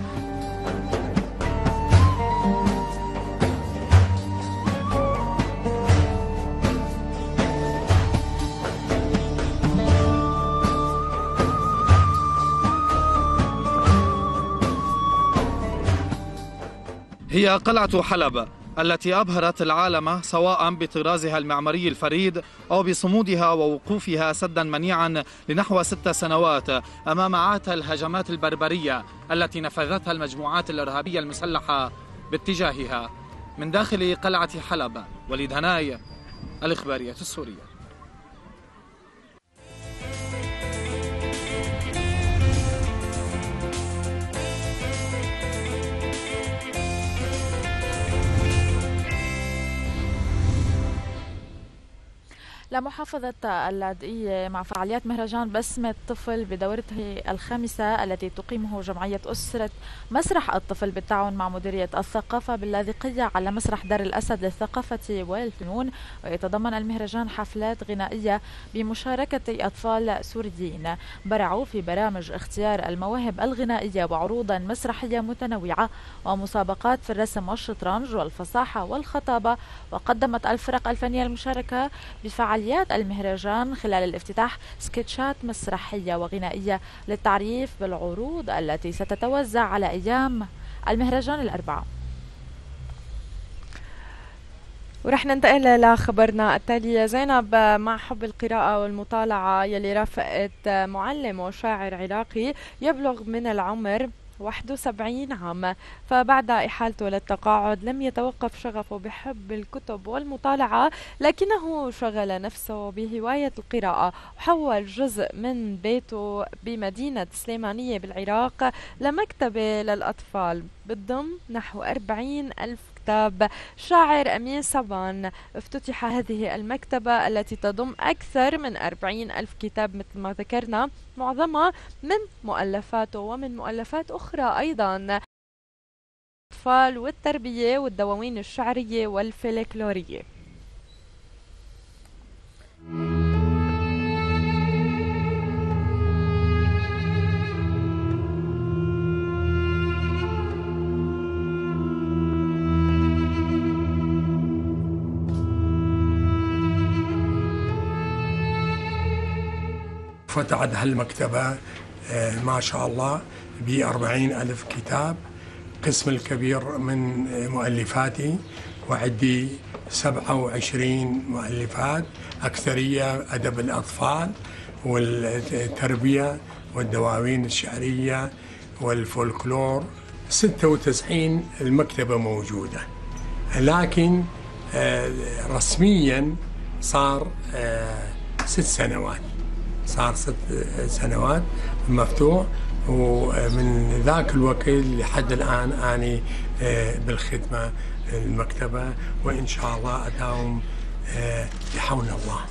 هي قلعة حلب التي أبهرت العالم سواء بطرازها المعماري الفريد أو بصمودها ووقوفها سدا منيعا لنحو 6 سنوات أمام عاتة الهجمات البربرية التي نفذتها المجموعات الإرهابية المسلحة باتجاهها. من داخل قلعة حلب، وليد هناي، الإخبارية السورية. لمحافظة اللاذقية مع فعاليات مهرجان بسمة الطفل بدورته الخامسة التي تقيمه جمعية أسرة مسرح الطفل بالتعاون مع مديرية الثقافة باللاذقية على مسرح دار الأسد للثقافة والفنون. ويتضمن المهرجان حفلات غنائية بمشاركة أطفال سوريين برعوا في برامج اختيار المواهب الغنائية وعروضا مسرحية متنوعة ومسابقات في الرسم والشطرنج والفصاحة والخطابة. وقدمت الفرق الفنية المشاركة بفعاليات المهرجان خلال الافتتاح سكتشات مسرحية وغنائية للتعريف بالعروض التي ستتوزع على أيام المهرجان الأربعة. ورح ننتقل لخبرنا التالي. زينب، مع حب القراءة والمطالعة يلي رافقت معلم وشاعر عراقي يبلغ من العمر 71 عام، فبعد إحالته للتقاعد لم يتوقف شغفه بحب الكتب والمطالعة، لكنه شغل نفسه بهواية القراءة وحول جزء من بيته بمدينة سليمانية بالعراق لمكتبة للأطفال بتضم نحو 40,000 كتاب. شاعر أمين صبان افتتح هذه المكتبة التي تضم أكثر من 40,000 كتاب مثل ما ذكرنا، معظمها من مؤلفاته ومن مؤلفات أخرى أيضا، الأطفال والتربية والدواوين الشعرية والفلكلورية. فتحت هالمكتبة ما شاء الله ب40,000 كتاب، قسم الكبير من مؤلفاتي، وعندي 27 مؤلفات، أكثرية أدب الأطفال والتربية والدواوين الشعرية والفولكلور. 96 المكتبة موجودة، لكن رسميا صار 6 سنوات، صار 6 سنوات مفتوح، ومن ذاك الوقت لحد الآن أنا بالخدمة المكتبة، وإن شاء الله أداوم بحول الله.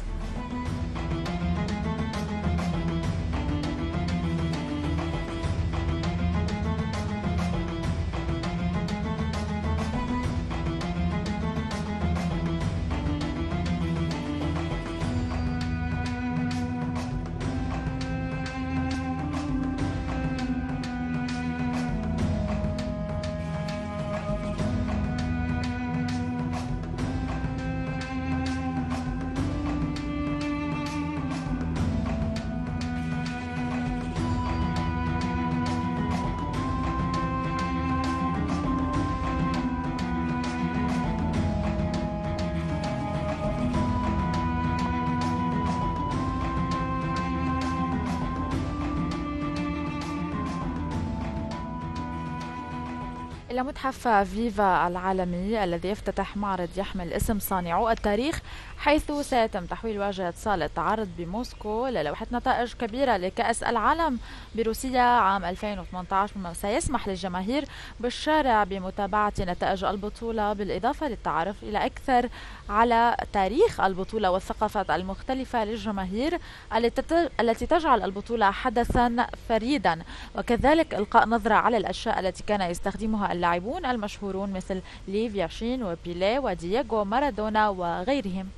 إلى متحف فيفا العالمي الذي يفتتح معرض يحمل اسم صانعو التاريخ، حيث سيتم تحويل واجهة صالة عرض بموسكو للوحة نتائج كبيرة لكأس العالم بروسيا عام 2018، مما سيسمح للجماهير بالشارع بمتابعة نتائج البطولة، بالإضافة للتعرف إلى أكثر على تاريخ البطولة والثقافات المختلفة للجماهير التي تجعل البطولة حدثا فريدا، وكذلك إلقاء نظرة على الأشياء التي كان يستخدمها اللاعبون المشهورون مثل ليف ياشين وبيليه ودييغو مارادونا وغيرهم.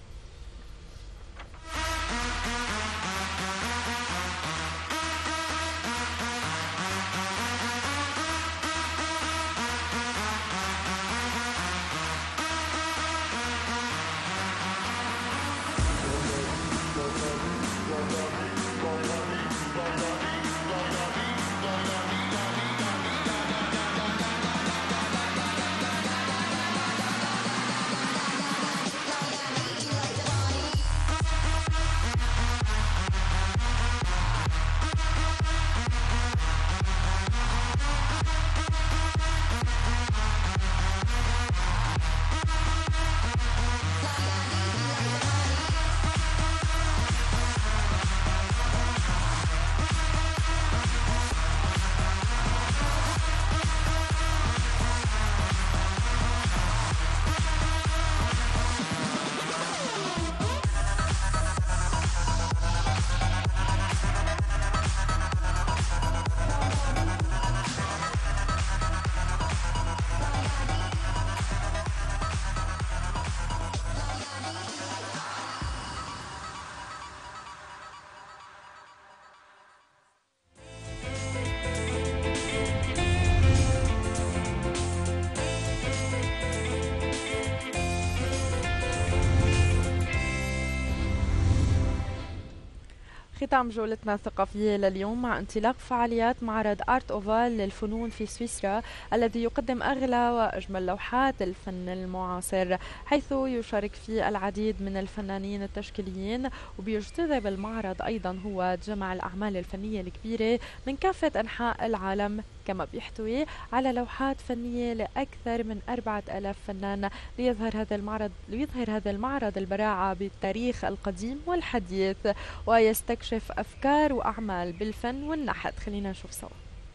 ختام جولتنا الثقافية لليوم مع انطلاق فعاليات معرض آرت أوفال للفنون في سويسرا، الذي يقدم أغلى وأجمل لوحات الفن المعاصر، حيث يشارك فيه العديد من الفنانين التشكيليين، وبيجتذب المعرض أيضا هو جمع الأعمال الفنية الكبيرة من كافة أنحاء العالم، كما بيحتوي على لوحات فنية لأكثر من 4000 فنان، ليظهر هذا المعرض البراعة بالتاريخ القديم والحديث، ويستكشف أفكار وأعمال بالفن والنحت. خلينا نشوف سوا.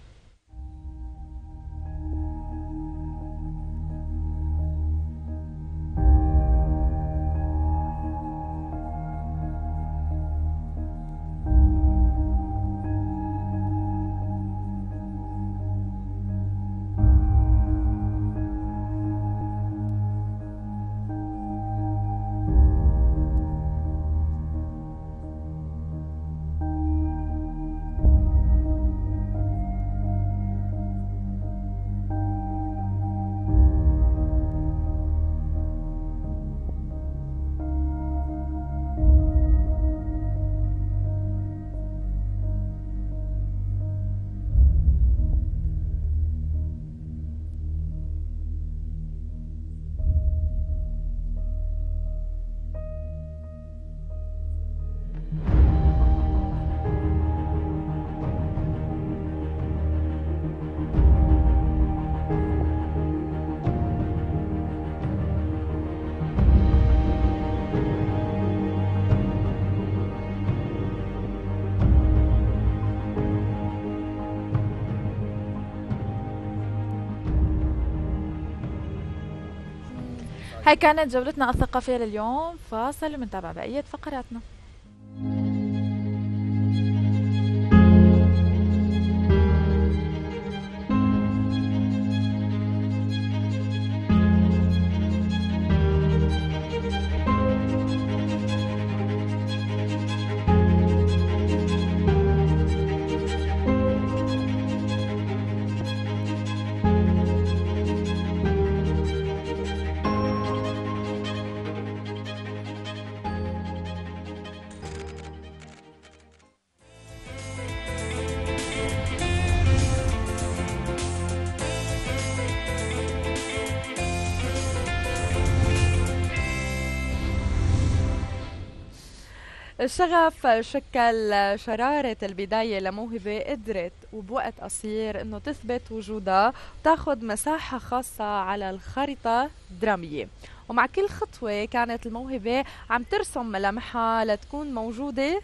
هاي كانت جولتنا الثقافية لليوم، فاصل ومنتابع بقية فقراتنا. الشغف شكل شرارة البداية لموهبة قدرت وبوقت قصير انه تثبت وجودها وتاخد مساحة خاصة على الخريطة الدرامية، ومع كل خطوة كانت الموهبة عم ترسم ملامحها لتكون موجودة.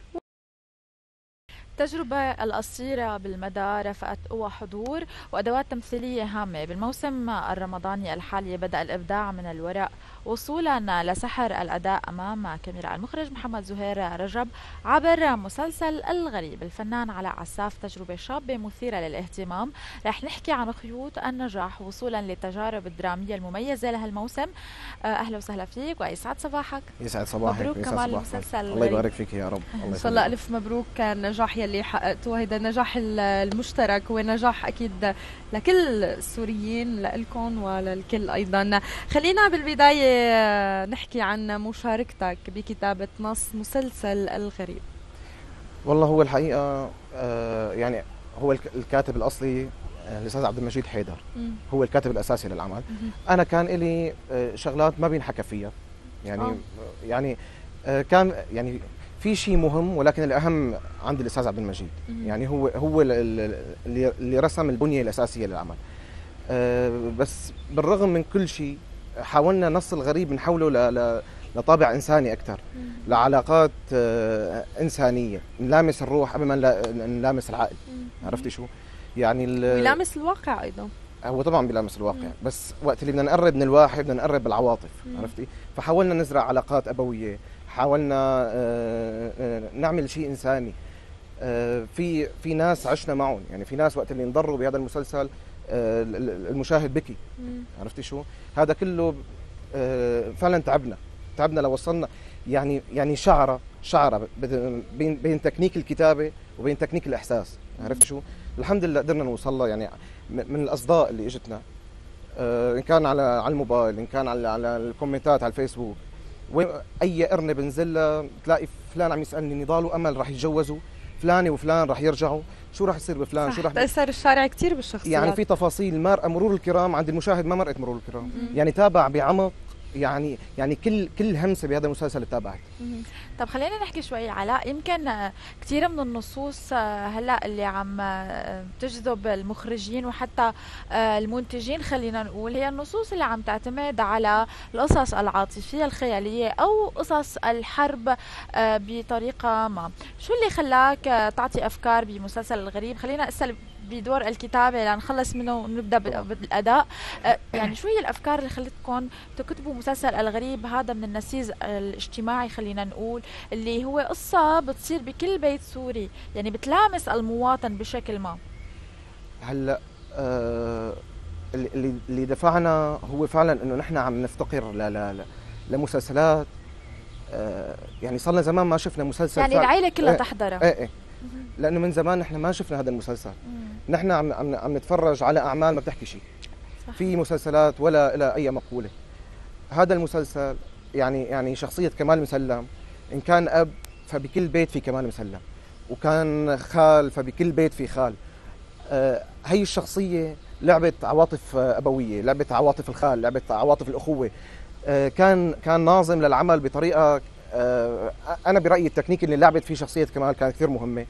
التجربة القصيرة بالمدى رفقت قوى حضور وأدوات تمثيلية هامة. بالموسم الرمضاني الحالي بدأ الإبداع من الوراء وصولا لسحر الأداء أمام كاميرا المخرج محمد زهير رجب عبر مسلسل الغريب. الفنان علاء عساف تجربة شابة مثيرة للاهتمام. رح نحكي عن خيوط النجاح وصولا للتجارب الدرامية المميزة لهالموسم. أهلا وسهلا فيك ويسعد صباحك. يسعد صباحك. مبروك كمان المسلسل. الله يبارك فيك يا رب. إن شاء الله ألف مبروك. النجاح يلي حققتوه هيدا النجاح المشترك هو نجاح أكيد لكل السوريين، لإلكم وللكل أيضا. خلينا بالبداية نحكي عن مشاركتك بكتابة نص مسلسل الغريب. والله هو الحقيقة يعني هو الكاتب الأصلي الأستاذ عبد المجيد حيدر هو الكاتب الأساسي للعمل. أنا كان إلي شغلات ما بينحكى فيها يعني كان يعني في شيء مهم، ولكن الأهم عند الأستاذ عبد المجيد. يعني هو اللي رسم البنية الأساسية للعمل. بس بالرغم من كل شيء حاولنا نص الغريب نحوله لطابع إنساني أكثر، لعلاقات إنسانية، نلامس الروح قبل ما نلامس العقل. عرفتي شو؟ يعني ويلامس الواقع أيضا. هو طبعا بيلامس الواقع، بس وقت اللي بدنا نقرب من الواحد بدنا نقرب بالعواطف. عرفتي؟ فحاولنا نزرع علاقات أبوية، حاولنا نعمل شيء إنساني. في ناس عشنا معهم، يعني في ناس وقت اللي انضروا بهذا المسلسل المشاهد بكي. عرفتي شو؟ هذا كله فعلا تعبنا لو وصلنا يعني شعرة بين تكنيك الكتابة وبين تكنيك الإحساس. عرفتي شو؟ الحمد لله قدرنا نوصل له. يعني من الأصداء اللي اجتنا إن كان على الموبايل، إن كان على الكومنتات على الفيسبوك، اي ارنب بنزل تلاقي فلان عم يسالني نضال وامل رح يتجوزوا، فلانه وفلان رح يرجعوا، شو رح يصير بفلان، شو رح تاثر الشارع كثير بالشخصيات. يعني في تفاصيل مرور الكرام عند المشاهد ما مرقت مرور الكرام. يعني تابع بعمق. يعني كل همسه بهذا المسلسل تابعت. طب خلينا نحكي شوي علاء. يمكن كثير من النصوص هلا اللي عم تجذب المخرجين وحتى المنتجين، خلينا نقول هي النصوص اللي عم تعتمد على القصص العاطفيه الخياليه او قصص الحرب بطريقه ما. شو اللي خلاك تعطي افكار بمسلسل الغريب؟ خلينا اسال بدور الكتابة لنخلص منه ونبدأ بالأداء. يعني شو هي الأفكار اللي خلتكم تكتبوا مسلسل الغريب هذا من النسيج الاجتماعي، خلينا نقول اللي هو قصة بتصير بكل بيت سوري، يعني بتلامس المواطن بشكل ما؟ هلا اللي دفعنا هو فعلا انه نحن عم نفتقر لمسلسلات. يعني صار زمان ما شفنا مسلسل يعني العائلة كلها تحضرها. لانه من زمان نحن ما شفنا هذا المسلسل. نحن عم نتفرج على اعمال ما بتحكي شيء. في مسلسلات ولا لها اي مقوله. هذا المسلسل يعني شخصيه كمال مسلم، ان كان اب فبكل بيت في كمال مسلم، وكان خال فبكل بيت في خال. هي الشخصيه لعبت عواطف ابويه، لعبت عواطف الخال، لعبت عواطف الاخوه. كان ناظم للعمل بطريقه. انا برايي التكنيك اللي لعبت فيه شخصيه كمال كانت كثير مهمه.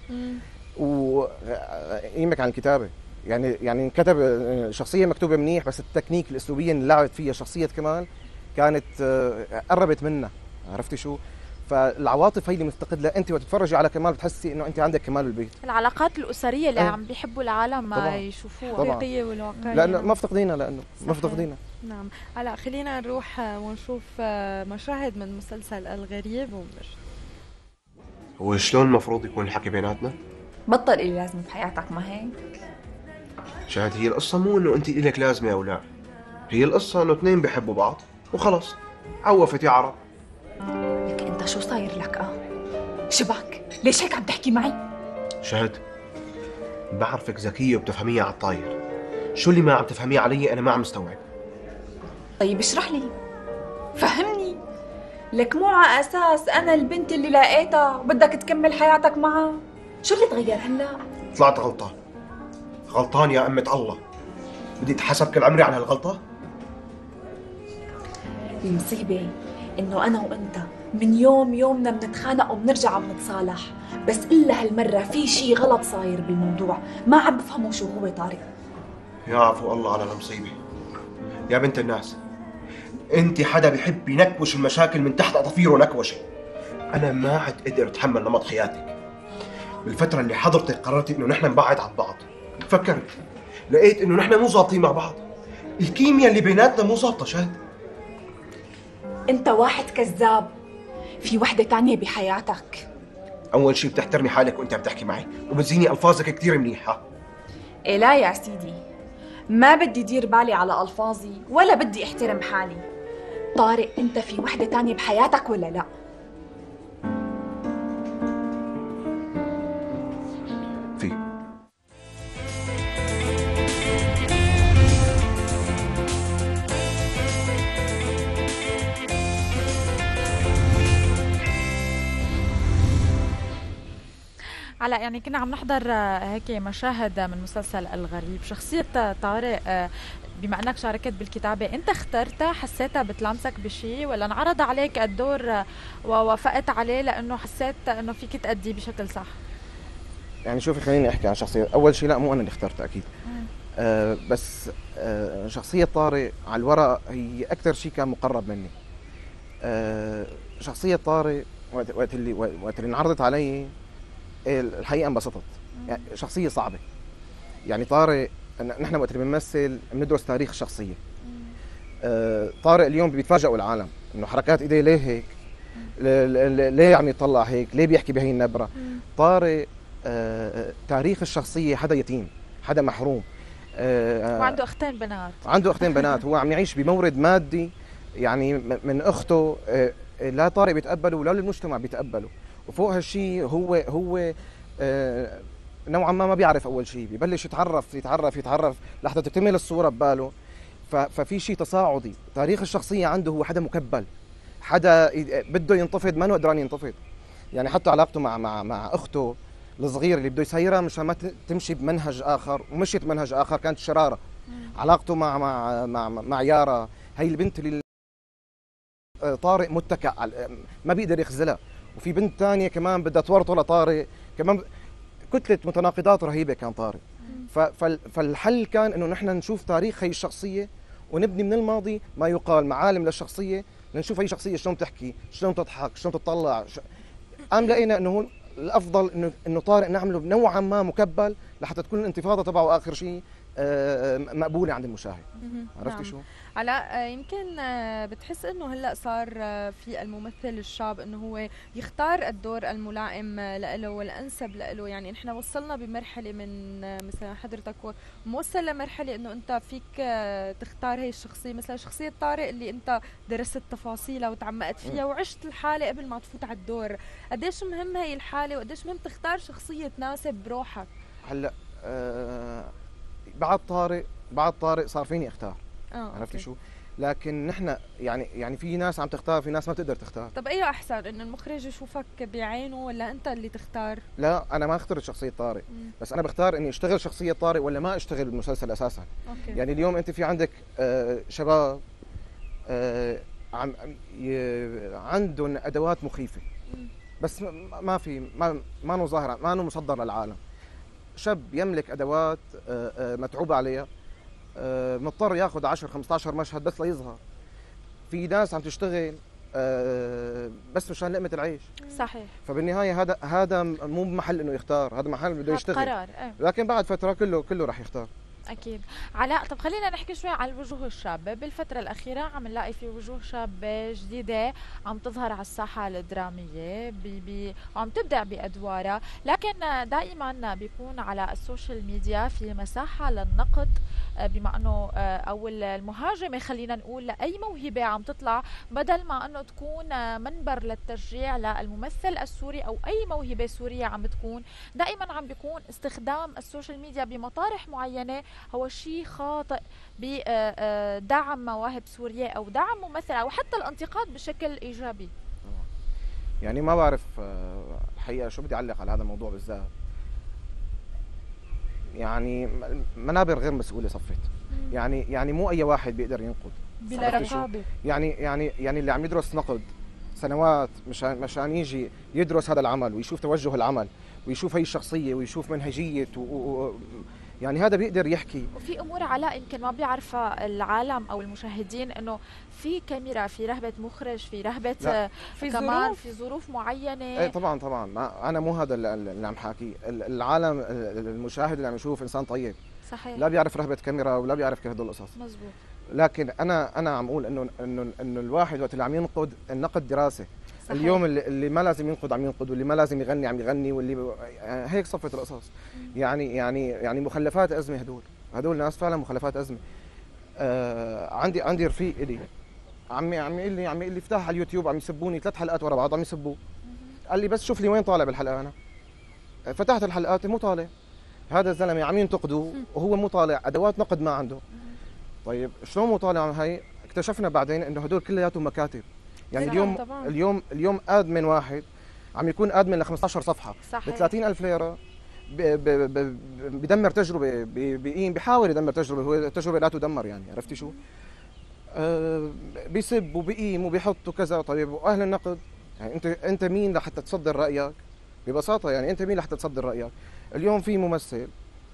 ويهمك عن الكتابه، يعني كتب شخصيه مكتوبه منيح، بس التكنيك الاسلوبيه اللي لعبت فيها شخصيه كمال كانت قربت منا. عرفتي شو؟ فالعواطف هي اللي مفتقد لها. انت وقت تتفرجي على كمال بتحسي انه انت عندك كمال بالبيت. العلاقات الاسريه اللي عم بيحبوا العالم ما يشوفوها الحقيقيه والواقعيه، لانه مفتقدينها. مفتقدينها. نعم. هلا خلينا نروح ونشوف مشاهد من مسلسل الغريب ونرجع. هو شلون المفروض يكون الحكي بيناتنا؟ بطل إلي لازمة بحياتك، ما هيك؟ شاهد، هي القصة مو انه انت إلك لازمة او لا، هي القصة انه اثنين بيحبوا بعض وخلص. عوفت يا عرب. لك انت شو صاير لك؟ شبك؟ ليش هيك عم تحكي معي؟ شاهد، بعرفك ذكية وبتفهميها على الطاير، شو اللي ما عم تفهميه علي انا ما عم استوعب. طيب اشرح لي، فهمني. لك مو على اساس انا البنت اللي لقيتها وبدك تكمل حياتك معها؟ شو اللي تغير هلا؟ طلعت غلطان يا أمة الله. بدي اتحاسب كل عمري على هالغلطة؟ المصيبة إنه أنا وأنت من يومنا بنتخانق وبنرجع وبنتصالح، بس إلا هالمرة في شي غلط صاير بالموضوع، ما عم بفهموا شو هو طارق. يا عفو الله على المصيبة. يا بنت الناس، انت حدا بيحب ينكوش المشاكل من تحت اظافيره نكوشه. انا ما عاد قدر اتحمل نمط حياتك. بالفترة اللي حضرتك قررتي انه نحن نبعد عن بعض، فكرت لقيت انه نحن مو ظابطين مع بعض. الكيمياء اللي بيناتنا مو ظابطة شهد. انت واحد كذاب، في وحدة تانية بحياتك. اول شيء بتحترمي حالك وانت عم تحكي معي، وبتزيني الفاظك كثير منيحة. إيه لا يا سيدي، ما بدي دير بالي على ألفاظي ولا بدي احترم حالي. طارق، انت في وحدة تانية بحياتك ولا لا؟ في. هلا يعني كنا عم نحضر هيك مشاهد من مسلسل الغريب. شخصية طارق بما انك شاركت بالكتابة، انت اخترتها حسيتها بتلامسك بشيء، ولا انعرض عليك الدور ووافقت عليه لانه حسيت انه فيك تأدي بشكل صح؟ يعني شوفي، خليني احكي عن شخصية. اول شيء لا، مو انا اللي اخترتها اكيد. بس شخصية طارق على الورق هي اكثر شيء كان مقرب مني. شخصية طارق وقت اللي انعرضت علي الحقيقة انبسطت. يعني شخصية صعبة. يعني طارق، نحن وقت اللي بنمثل بندرس تاريخ الشخصية. طارق اليوم بيتفاجئوا العالم انه حركات ايديه ليه هيك، ليه عم يطلع هيك، ليه بيحكي بهي النبرة. طارق تاريخ الشخصية حدا يتيم، حدا محروم، وعنده اختين بنات. عنده اختين بنات. هو عم يعيش بمورد مادي، يعني من اخته لا طارق بيتقبله ولا المجتمع بيتقبله. وفوق هالشيء هو نوعا ما بيعرف. اول شيء ببلش يتعرف لحتى تكتمل الصوره بباله. ففي شيء تصاعدي. تاريخ الشخصيه عنده هو حدا مكبل، حدا بده ينتفض ما قدران ينتفض. يعني حتى علاقته مع اخته الصغيره اللي بده يسيرها مشان ما تمشي بمنهج اخر، ومشيت بمنهج اخر كانت شراره. علاقته مع يارا، هي البنت اللي طارق متكئ ما بيقدر يخذلها. وفي بنت ثانيه كمان بدها تورطه لطارق، كمان كتله متناقضات رهيبه كان طارق. فالحل كان انه نحن نشوف تاريخ هي الشخصيه ونبني من الماضي ما يقال معالم للشخصيه، لنشوف هي الشخصيه شلون تحكي، شلون تضحك، شلون تطلع. قام لقينا انه الافضل انه طارق نعمله نوعا ما مكبل لحتى تكون الانتفاضه تبعه اخر شيء مقبوله عند المشاهد. عرفتي نعم. شو؟ علاء، يمكن بتحس انه هلا صار في الممثل الشاب انه هو يختار الدور الملائم له والانسب له. يعني نحن وصلنا بمرحله من مثلا حضرتك موصل لمرحله انه انت فيك تختار هي الشخصيه، مثلا شخصيه طارق اللي انت درست تفاصيلها وتعمقت فيها وعشت الحاله قبل ما تفوت على الدور. قديش مهم هي الحاله وقديش مهم تختار شخصيه تناسب بروحك؟ هلا بعد طارق صار فيني اختار. عرفتي شو؟ لكن نحن يعني في ناس عم تختار، في ناس ما بتقدر تختار. طب ايه احسن، انه المخرج يشوفك بعينه ولا انت اللي تختار؟ لا، انا ما اخترت شخصيه طارق، بس انا بختار اني اشتغل شخصيه طارق ولا ما اشتغل بالمسلسل اساسا. أوكي. يعني اليوم انت في عندك شباب عندهم ادوات مخيفه، بس ما نو ظاهره، ما نو مصدر للعالم. شاب يملك ادوات متعوب عليها، مضطر ياخذ 10-15 مشهد بس ليظهر. في ناس عم تشتغل بس مشان لقمه العيش. صحيح. فبالنهايه هذا مو محل انه يختار، هذا محل بده يشتغل قرار. لكن بعد فتره كله راح يختار. اكيد. علاء، طب خلينا نحكي شوي عن الوجوه الشابه. بالفتره الاخيره عم نلاقي في وجوه شابه جديده عم تظهر على الساحه الدراميه وعم تبدع بادوارها، لكن دائما بيكون على السوشيال ميديا في مساحه للنقد، بما انه او المهاجمه خلينا نقول لاي موهبه عم تطلع، بدل ما انه تكون منبر للتشجيع للممثل السوري او اي موهبه سوريه عم بتكون، دائما عم بيكون استخدام السوشيال ميديا بمطارح معينه هو شيء خاطئ بدعم مواهب سورية أو دعم ممثل أو حتى الانتقاد بشكل إيجابي. يعني ما بعرف الحقيقة شو بدي أعلق على هذا الموضوع بالذات. يعني منابر غير مسؤولة صفت. يعني مو أي واحد بيقدر ينقد بلا رقابة. يعني اللي عم يدرس نقد سنوات مشان يجي يدرس هذا العمل ويشوف توجه العمل ويشوف هي الشخصيه ويشوف منهجيه يعني هذا بيقدر يحكي. وفي امور علاء يمكن ما بيعرفها العالم او المشاهدين، انه في كاميرا، في رهبه مخرج، في رهبه في كمان ظروف. في ظروف معينه. ايه طبعا انا مو هذا اللي عم حاكيه. العالم المشاهد اللي عم يشوف انسان طيب صحيح، لا بيعرف رهبه كاميرا ولا بيعرف كل هدول القصص. مزبوط. لكن انا عم اقول انه الواحد وقت اللي عم ينقد النقد دراسه. صحيح. اليوم اللي ما لازم ينقد عم ينقد، واللي ما لازم يغني عم يغني، واللي هيك صفت القصص. يعني مخلفات ازمه. هدول ناس فعلا مخلفات ازمه. عندي رفيق الي عم يقول لي افتح على اليوتيوب عم يسبوني 3 حلقات ورا بعض عم يسبوه. قال لي بس شوف لي وين طالع بالحلقه. انا فتحت الحلقات مو طالع. هذا الزلمه عم ينتقدوه وهو مو طالع، ادوات نقد ما عنده. طيب شلون مو طالع؟ هي اكتشفنا بعدين انه هدول كلياتهم مكاتب. يعني اليوم ادمن واحد عم يكون ادمن ل 15 صفحه ب 30,000 ليره، بدمر تجربه، بيحاول يدمر تجربه، هو التجربه لا تدمر. يعني عرفتي شو؟ بيسب وبيقيم وبيحط وكذا. طيب واهل النقد يعني انت مين لحتى تصدر رايك؟ ببساطه يعني انت مين لحتى تصدر رايك؟ اليوم في ممثل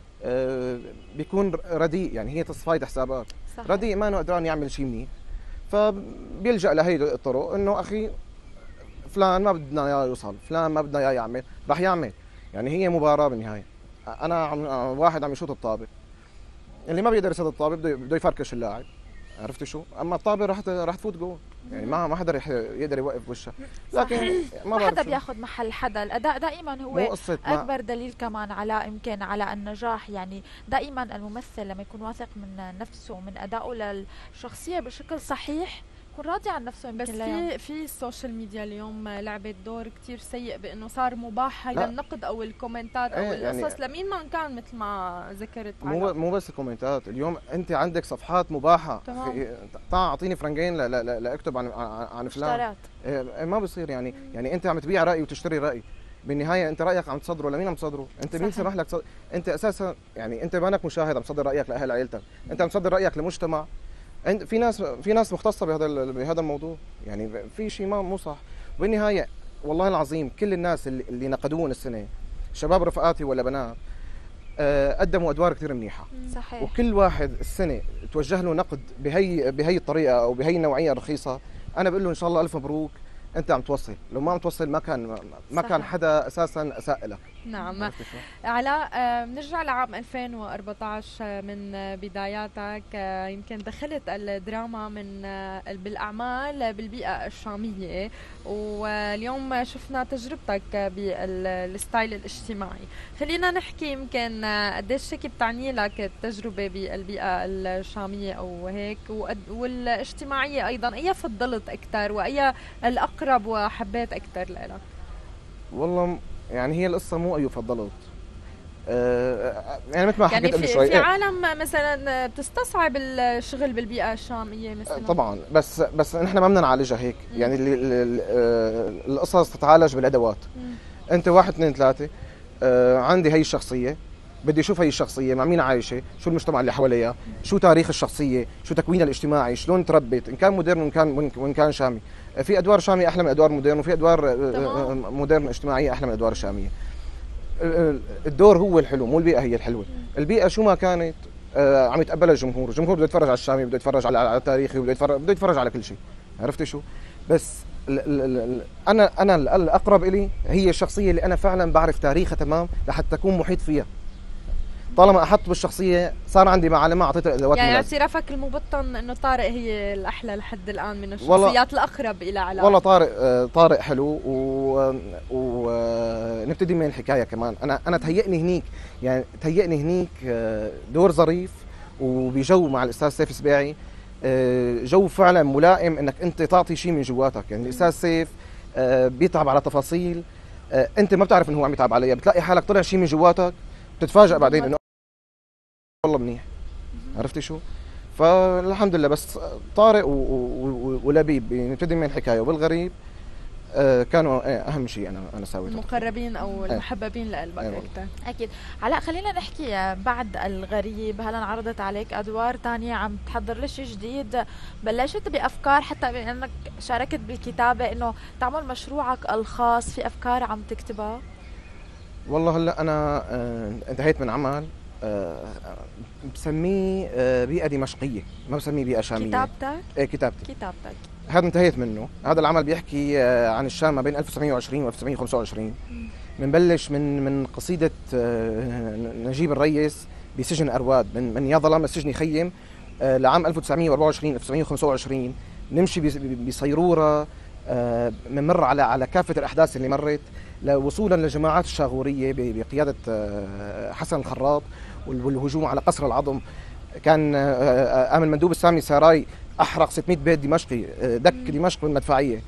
بيكون رديء، يعني هي تصفاية حسابات. صحيح. رديء ما قدران يعمل شيء منيح، فبيلجأ لهي الطرق انه اخي فلان ما بدنا اياه يوصل، فلان ما بدنا اياه يعمل، راح يعمل. يعني هي مباراة بالنهاية. انا واحد عم يشوط الطابة، اللي ما بيقدر يصيد الطابة بده يفركش اللاعب. عرفتي شو؟ اما الطابة راح تفوت جول، يعني ما حدا يقدر يوقف وشها. لكن ما حدا بياخذ محل حدا. الاداء دائما هو اكبر دليل كمان على يمكن على النجاح. يعني دائما الممثل لما يكون واثق من نفسه ومن ادائه للشخصيه بشكل صحيح يكون راضي عن نفسه. بس في السوشيال ميديا اليوم لعبت دور كتير سيء بانه صار مباح هذا النقد او الكومنتات او القصص يعني لمين ما كان مثل ما ذكرت. مو بس الكومنتات. اليوم انت عندك صفحات مباحه. اعطيني فرنجين لاكتب عن فلان. ما بصير. يعني انت عم تبيع راي وتشتري راي. بالنهايه انت رايك عم تصدره لمين عم تصدره؟ انت مين سمح لك انت اساسا يعني انت مانك مشاهد عم تصدر رايك لاهل عائلتك، انت عم تصدر رايك لمجتمع. في ناس مختصه بهذا الموضوع. يعني في شيء مو صح. بالنهايه والله العظيم كل الناس اللي نقدون السنه شباب رفقاتي ولا بنات قدموا ادوار كثير منيحه. صحيح. وكل واحد السنه توجه له نقد بهي الطريقه او بهي النوعيه الرخيصه، انا بقول له ان شاء الله الف مبروك، انت عم توصل. لو ما عم توصل ما كان حدا اساسا اساء لك. نعم. علاء، بنرجع لعام 2014 من بداياتك. يمكن دخلت الدراما بالاعمال بالبيئه الشاميه، واليوم شفنا تجربتك بالستايل الاجتماعي. خلينا نحكي يمكن قديش هيك بتعني لك التجربه بالبيئه الشاميه او هيك والاجتماعيه ايضا، اي فضلت اكثر واي الاقرب وحبيت اكثر لك؟ والله يعني هي القصه مو اي فضلت. يعني مثل ما حكيت قبل شوي، في عالم مثلا بتستصعب الشغل بالبيئه الشاميه مثلا. طبعا بس نحن ما بدنا نعالجها هيك. يعني القصص تتعالج بالادوات. انت 1 2 3 عندي هي الشخصيه، بدي اشوف هي الشخصيه مع مين عايشه، شو المجتمع اللي حواليها، شو تاريخ الشخصيه، شو تكوينها الاجتماعي، شلون تربت، ان كان مودرن وان كان شامي. في ادوار شاميه احلى من ادوار مودرن، وفي ادوار مودرن اجتماعيه احلى من الادوار الشاميه. الدور هو الحلو، مو البيئه هي الحلوه. البيئه شو ما كانت عم يتقبلها الجمهور بده يتفرج على الشامي، بده يتفرج على التاريخي، بده يتفرج على كل شيء. عرفتي شو؟ بس انا الاقرب الي هي الشخصيه اللي انا فعلا بعرف تاريخها تمام لحتى اكون محيط فيها. طالما احط بالشخصيه صار عندي معلومه اعطيتها ادوات. يعني اعترافك المبطن انه طارق هي الاحلى لحد الان من الشخصيات الاقرب الى علاء. والله طارق حلو. ونبتدي من الحكايه كمان. انا تهيئني هنيك دور ظريف وبجو مع الاستاذ سيف سباعي، جو فعلا ملائم انك انت تعطي شيء من جواتك. يعني الاستاذ سيف بيتعب على تفاصيل انت ما بتعرف انه هو عم يتعب عليها، بتلاقي حالك طلع شيء من جواتك بتتفاجئ بعدين انه والله منيح. عرفتي شو؟ فالحمد لله. بس طارق ولبيب نبتدي من الحكايه. وبالغريب كانوا اهم شيء انا سويته. المقربين او المحببين لقلبك اكثر. اكيد. علاء خلينا نحكي بعد الغريب، هلا انعرضت عليك ادوار تانية، عم تحضر لشيء جديد، بلشت بافكار حتى بانك شاركت بالكتابه انه تعمل مشروعك الخاص، في افكار عم تكتبها؟ والله هلا انا انتهيت من عمل بسميه بيئه دمشقيه، ما بسميه بيئه شاميه. كتابتك؟ ايه كتابتي. كتابتك هذا انتهيت منه. هذا العمل بيحكي عن الشام ما بين 1920 و 1925. بنبلش من قصيده نجيب الريس بسجن ارواد، من يا ظلام السجن يخيم لعام 1924 1925. نمشي بصيروره بنمر على كافه الاحداث اللي مرت وصولا لجماعات الشاغوريه بقياده حسن الخراط والهجوم على قصر العظم. كان قام المندوب السامي ساراي احرق 600 بيت دمشقي، دك دمشق بالمدفعيه.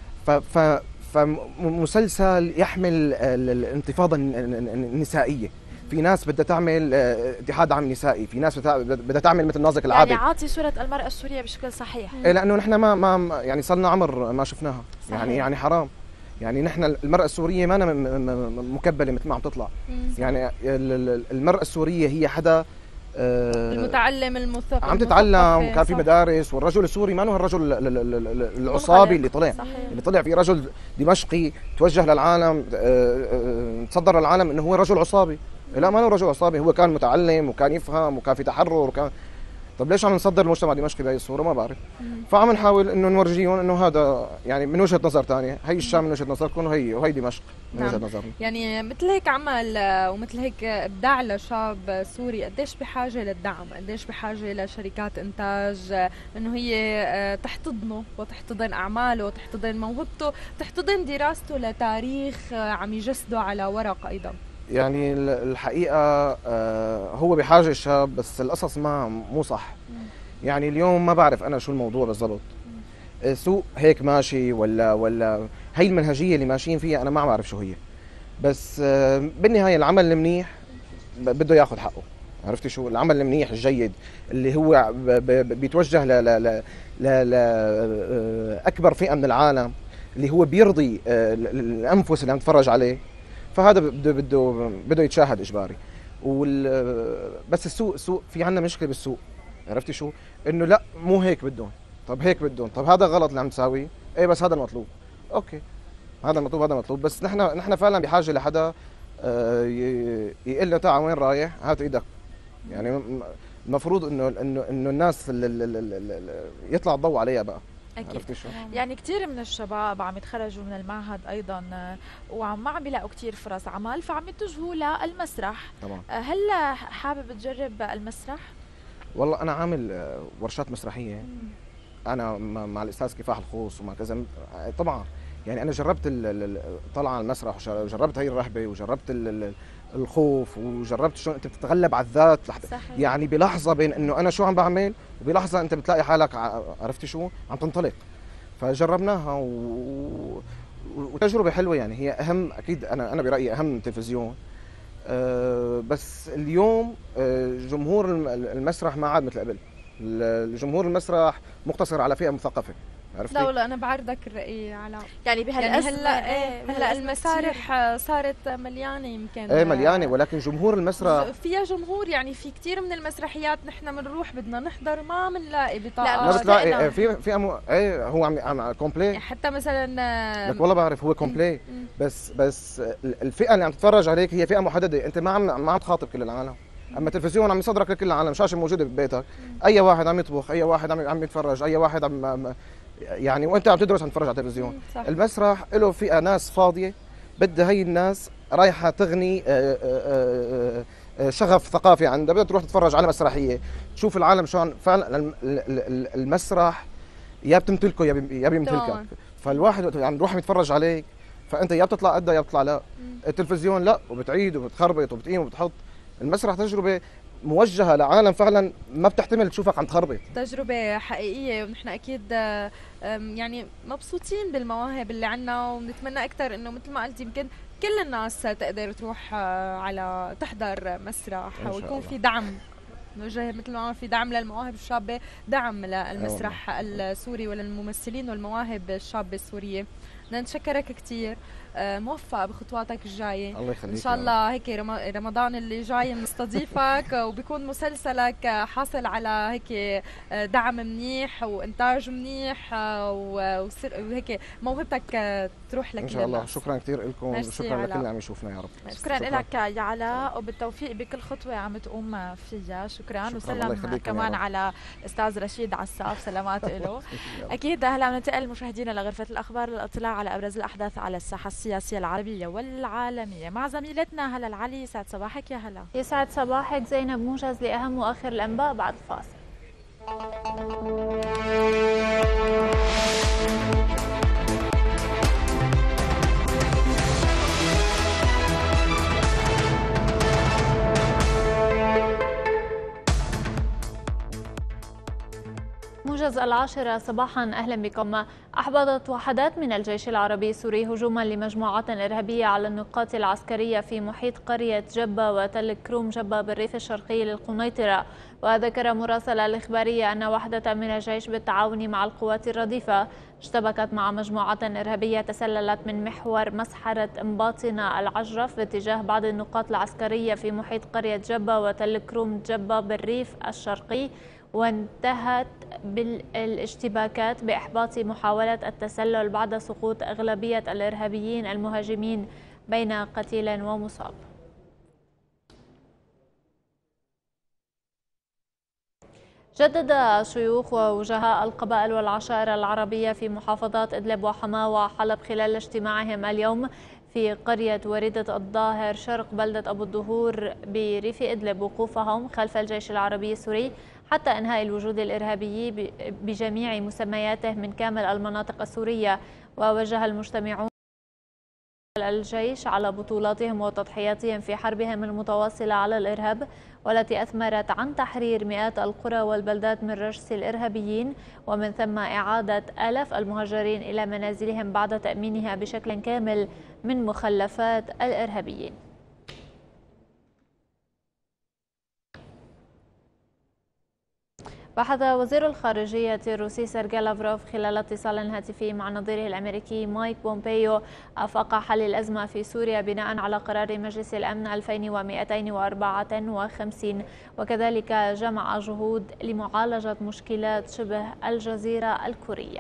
فمسلسل يحمل الانتفاضه النسائيه. في ناس بدها تعمل اتحاد عام نسائي، في ناس بدها تعمل مثل نازك العابد، يعني عاطي صوره المراه السوريه بشكل صحيح. لانه نحن ما يعني صرنا عمر ما شفناها. يعني حرام. يعني نحن المرأة السورية ما مكبلة مثل ما عم تطلع. يعني المرأة السورية هي حدا المتعلم المثقف، عم تتعلم، وكان في مدارس. والرجل السوري ما هو الرجل العصابي اللي طلع. اللي طلع في رجل دمشقي توجه للعالم، تصدر للعالم انه هو رجل عصابي. لا، ما هو رجل عصابي، هو كان متعلم وكان يفهم وكان في تحرر وكان. طب ليش عم نصدر المجتمع الدمشقي بهي الصوره؟ ما بعرف. فعم نحاول انه نورجيهم انه هذا يعني من وجهه نظر ثانيه، هي الشام من وجهه نظركم وهي دمشق من وجهه نظرنا. يعني مثل هيك عمل ومثل هيك ابداع لشاب سوري قديش بحاجه للدعم، قديش بحاجه لشركات انتاج انه هي تحتضنه وتحتضن اعماله وتحتضن موهبته، تحتضن دراسته لتاريخ عم يجسده على ورق ايضا. يعني الحقيقه هو بحاجه الشاب، بس القصص مو صح. يعني اليوم ما بعرف انا شو الموضوع بالضبط. سوق هيك ماشي ولا هي المنهجيه اللي ماشيين فيها، انا ما بعرف شو هي. بس بالنهايه العمل المنيح بده ياخذ حقه. عرفتي شو العمل المنيح الجيد اللي هو بيتوجه ل اكبر فئه من العالم، اللي هو بيرضي الانفس اللي عم تتفرج عليه، فهذا بده يتشاهد اجباري. بس السوق في عندنا مشكله بالسوق. عرفتي شو؟ انه لا مو هيك بدهم، طب هيك بدهم، طب هذا غلط اللي عم تساويه، ايه بس هذا المطلوب. اوكي هذا المطلوب، هذا المطلوب، بس نحن فعلا بحاجه لحدا يقول له تعال وين رايح؟ هات ايدك. يعني المفروض انه الناس يطلع الضوء عليها بقى. أكيد. يعني كثير من الشباب عم يتخرجوا من المعهد أيضا وما عم بيلاقوا كثير فرص عمل، فعم يتجهوا للمسرح. طبعا. هل حابب تجرب المسرح؟ والله أنا عامل ورشات مسرحية. أنا مع الأستاذ كفاح الخوص ومع كذا. طبعا يعني أنا جربت طلع على المسرح، وجربت هي الرهبة، وجربت الخوف، وجربت شلون انت بتتغلب على الذات. يعني بلحظه بين انه انا شو عم بعمل وبلحظه انت بتلاقي حالك عرفتي شو عم تنطلق. فجربناها وتجربه حلوه. يعني هي اهم اكيد، انا برايي اهم من التلفزيون. بس اليوم جمهور المسرح ما عاد مثل قبل. الجمهور المسرح مقتصر على فئه مثقفه. عرفتي؟ لا والله انا بعرضك الرأي على يعني بهالأزمة. هلا المسارح صارت مليانه يمكن. ايه مليانه، ولكن جمهور المسرح فيها جمهور. يعني في كثير من المسرحيات نحن بنروح بدنا نحضر ما بنلاقي بطاقات. لا بتلاقي في ايه هو عم كومبلي. حتى مثلا لك والله بعرف هو كومبلي. بس الفئه اللي عم تتفرج عليك هي فئه محدده. انت ما عم تخاطب كل العالم. اما التلفزيون عم يصدرك لكل العالم، شاشه موجوده ببيتك، اي واحد عم يطبخ، اي واحد عم يتفرج، اي واحد يعني وانت عم تدرس عم تتفرج على التلفزيون. المسرح له فئه ناس فاضيه بدها هي الناس رايحه تغني شغف ثقافي عندها، بدها تروح تتفرج على مسرحيه، تشوف العالم شلون. فعلا المسرح يا بتمتلكه يا بيمتلكك. فالواحد عم يروح يتفرج عليك، فانت يا بتطلع قدها يا بتطلع لا. التلفزيون لا، وبتعيد وبتخربط وبتقيم وبتحط. المسرح تجربه موجهه لعالم فعلا ما بتحتمل تشوفك عم تخربط. تجربه حقيقيه، ونحن اكيد يعني مبسوطين بالمواهب اللي عنا، ونتمنى اكثر انه مثل ما قلت يمكن كل الناس تقدر تروح على تحضر مسرح، ويكون في دعم نوجه مثل ما في دعم للمواهب الشابه، دعم للمسرح السوري وللممثلين والمواهب الشابه السوريه. بدنا نتشكرك كثير، موفق بخطواتك الجايه. الله يخليك. ان شاء الله هيك رمضان اللي جاي بنستضيفك وبيكون مسلسلك حاصل على هيك دعم منيح وانتاج منيح وهيك موهبتك تروح لك ان شاء الله. شكرا كثير لكم، شكرا لكل اللي عم يشوفنا يا رب. شكرا لك يا علاء، وبالتوفيق بكل خطوه عم تقوم فيها. شكرا وسلم كمان على الاستاذ رشيد عساف، سلامات له. اكيد هلا بننتقل مشاهدينا لغرفه الاخبار للاطلاع على ابرز الاحداث على الساحه السياسيه العربيه والعالميه مع زميلتنا هلا العلي. يسعد صباحك يا هلا. يسعد صباحك زينب. موجز لاهم واخر الانباء بعد الفاصل. موجز 10 صباحا، أهلا بكم. أحبطت وحدات من الجيش العربي السوري هجوما لمجموعات إرهابية على النقاط العسكرية في محيط قرية جبة وتل كروم جبة بالريف الشرقي للقنيطرة. وذكر مراسلة الإخبارية أن وحدة من الجيش بالتعاون مع القوات الرديفة اشتبكت مع مجموعات إرهابية تسللت من محور مسحرة انباطنة العجرف باتجاه بعض النقاط العسكرية في محيط قرية جبة وتل كروم جبة بالريف الشرقي، وانتهت بالاشتباكات بإحباط محاولة التسلل بعد سقوط أغلبية الإرهابيين المهاجمين بين قتيل ومصاب. جدد شيوخ ووجهاء القبائل والعشائر العربية في محافظات إدلب وحماة وحلب خلال اجتماعهم اليوم في قرية وريدة الظاهر شرق بلدة أبو الدهور بريف إدلب وقوفهم خلف الجيش العربي السوري حتى إنهاء الوجود الإرهابي بجميع مسمياته من كامل المناطق السورية. ووجه المجتمعون الجيش على بطولاتهم وتضحياتهم في حربهم المتواصلة على الإرهاب، والتي أثمرت عن تحرير مئات القرى والبلدات من رجس الإرهابيين، ومن ثم إعادة آلاف المهاجرين إلى منازلهم بعد تأمينها بشكل كامل من مخلفات الإرهابيين. بحث وزير الخارجية الروسي سيرجي لافروف خلال اتصال هاتفي مع نظيره الأمريكي مايك بومبيو آفاق حل الأزمة في سوريا بناء على قرار مجلس الأمن 2254، وكذلك جمع جهود لمعالجة مشكلات شبه الجزيرة الكورية.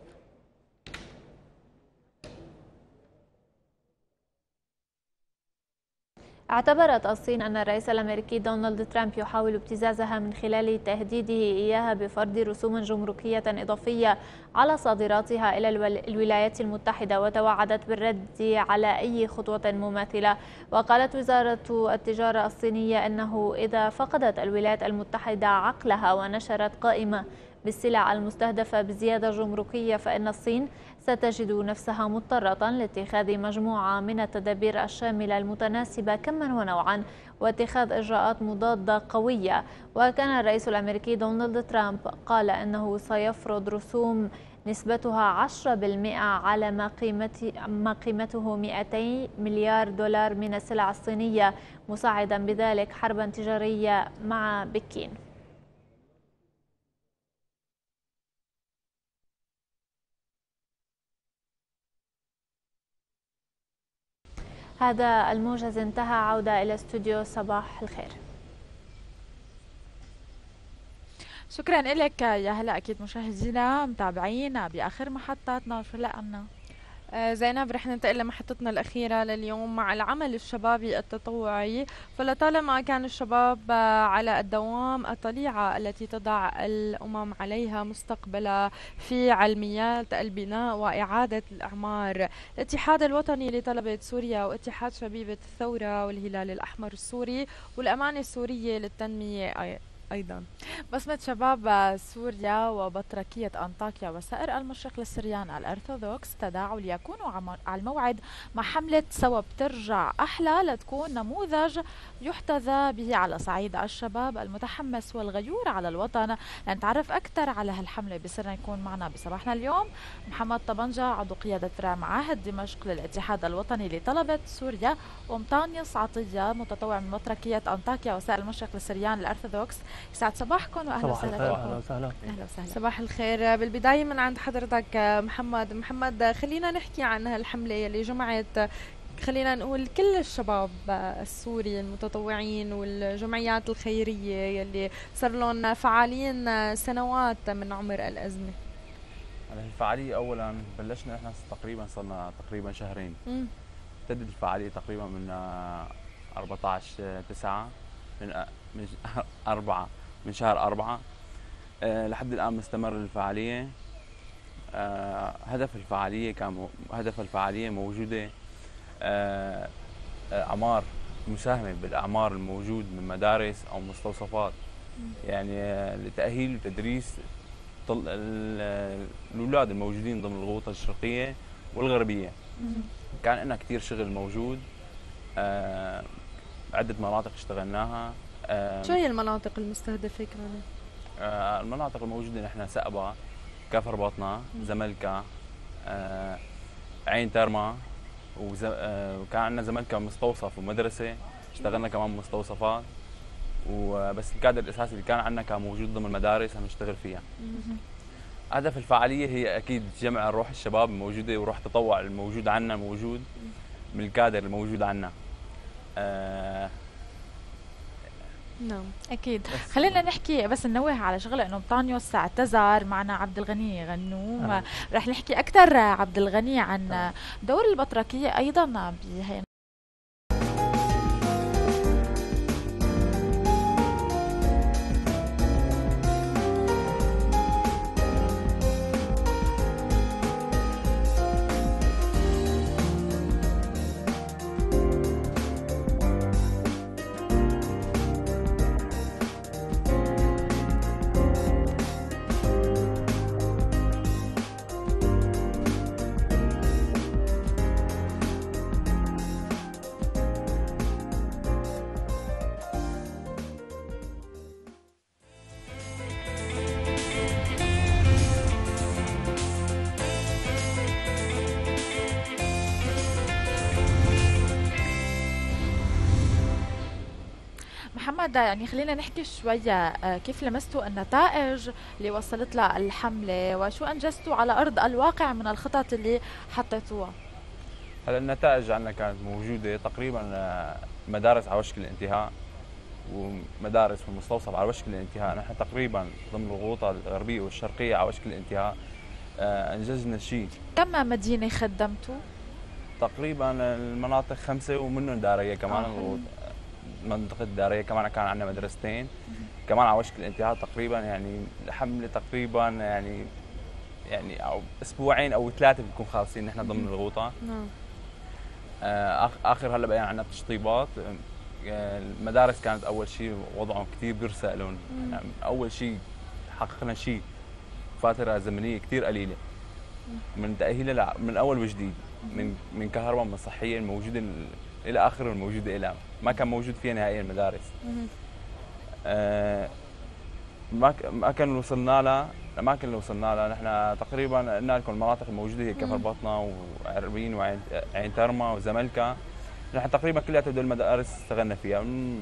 اعتبرت الصين أن الرئيس الأمريكي دونالد ترامب يحاول ابتزازها من خلال تهديده إياها بفرض رسوم جمركية إضافية على صادراتها إلى الولايات المتحدة، وتوعدت بالرد على أي خطوة مماثلة. وقالت وزارة التجارة الصينية أنه إذا فقدت الولايات المتحدة عقلها ونشرت قائمة بالسلع المستهدفة بزيادة جمركية، فإن الصين ستجد نفسها مضطرة لاتخاذ مجموعة من التدابير الشاملة المتناسبة كما ونوعا واتخاذ إجراءات مضادة قوية. وكان الرئيس الأمريكي دونالد ترامب قال أنه سيفرض رسوم نسبتها 10% على ما قيمته 200 مليار دولار من السلع الصينية، مساعدا بذلك حربا تجارية مع بكين. هذا الموجز انتهى. عودة إلى استوديو صباح الخير. شكرا لك يا هلا. أكيد مشاهدينا متابعين بآخر محطاتنا. شو لقنا؟ زينب، رح ننتقل لمحطتنا الأخيرة لليوم مع العمل الشبابي التطوعي. فلطالما كان الشباب على الدوام الطليعة التي تضع الأمم عليها مستقبلا في علميات البناء وإعادة الأعمار. الاتحاد الوطني لطلبة سوريا واتحاد شبيبة الثورة والهلال الأحمر السوري والأمانة السورية للتنمية أيضا. بصمة شباب سوريا وبطركية أنطاكيا وسائر المشرق للسريان الأرثوذكس تداعوا ليكونوا على الموعد مع حملة سوا بترجع أحلى، لتكون نموذج يحتذى به على صعيد الشباب المتحمس والغيور على الوطن. لنتعرف أكثر على هالحملة بصيرنا يكون معنا بصباحنا اليوم محمد طبنجة عضو قيادة معاهد دمشق للاتحاد الوطني لطلبة سوريا، ومطانيوس عطية متطوع من بطركية أنطاكيا وسائر المشرق للسريان الأرثوذكس. يسعد صباحكم واهلا وسهلا فيكم. اهلا وسهلا. اهلا وسهلا. صباح الخير. بالبدايه من عند حضرتك محمد خلينا نحكي عن هالحمله اللي جمعت خلينا نقول كل الشباب السوري المتطوعين والجمعيات الخيريه يلي صار لهم فعالين سنوات من عمر الازمه. الفعاليه اولا بلشنا احنا تقريبا صرنا تقريبا شهرين. ابتدت الفعاليه تقريبا من 14/9 من شهر 4 لحد الان مستمر الفعاليه. هدف الفعاليه موجوده اعمار مساهمه بالاعمار الموجود من مدارس او مستوصفات، يعني لتاهيل وتدريس الاولاد الموجودين ضمن الغوطه الشرقيه والغربيه. كان لنا كثير شغل موجود، عده مناطق اشتغلناها. شو هي المناطق المستهدفه كانت؟ المناطق الموجوده نحن سقبه، كفر بطنه، زملكا، عين ترما، وكان عندنا زملكا مستوصف ومدرسه، اشتغلنا كمان مستوصفات، وبس الكادر الاساسي اللي كان عندنا كان موجود ضمن المدارس عم نشتغل فيها. هدف الفعاليه هي اكيد جمع روح الشباب الموجوده وروح التطوع الموجود عندنا موجود من الكادر الموجود عندنا. نعم اكيد. خلينا نحكي بس ننوه على شغله انه بطانيوس اعتذر، معنا عبد الغني غنوم. رح نحكي اكثر عبد الغني عن دور البطركيه ايضا بهي. محمد، يعني خلينا نحكي شوية كيف لمستوا النتائج اللي وصلت لها الحملة وشو أنجزتوا على أرض الواقع من الخطط اللي حطيتوها؟ هلا النتائج عندنا كانت موجودة تقريبا مدارس على وشك الانتهاء ومدارس في المستوصف على وشك الانتهاء. نحن تقريبا ضمن الغوطة الغربية والشرقية على وشك الانتهاء. أنجزنا شيء. كم مدينة خدمتوا؟ تقريبا المناطق 5 ومنهم دارية كمان. منطقة الدارية كمان كان عندنا مدرستين كمان على وشك الانتهاء تقريبا. يعني الحملة تقريبا يعني أو أسبوعين أو 3 بنكون خالصين نحن ضمن الغوطة. آخر هلا بقينا عندنا تشطيبات. المدارس كانت أول شيء وضعهم كثير بيرسى لهم. يعني أول شيء حققنا شيء فترة زمنية كثير قليلة من تأهيلها من أول وجديد، من كهرباء من صحية الموجودة إلى آخر الموجودة إلى ما كان موجود فيها نهائيا المدارس. ما كان وصلنا لها الأماكن اللي وصلنا لها. نحن تقريبا قلنا لكم المناطق الموجودة هي كفر بطنة وعربين وعين ترما وزملكا. نحن تقريبا كلها هدول المدارس اشتغلنا فيها.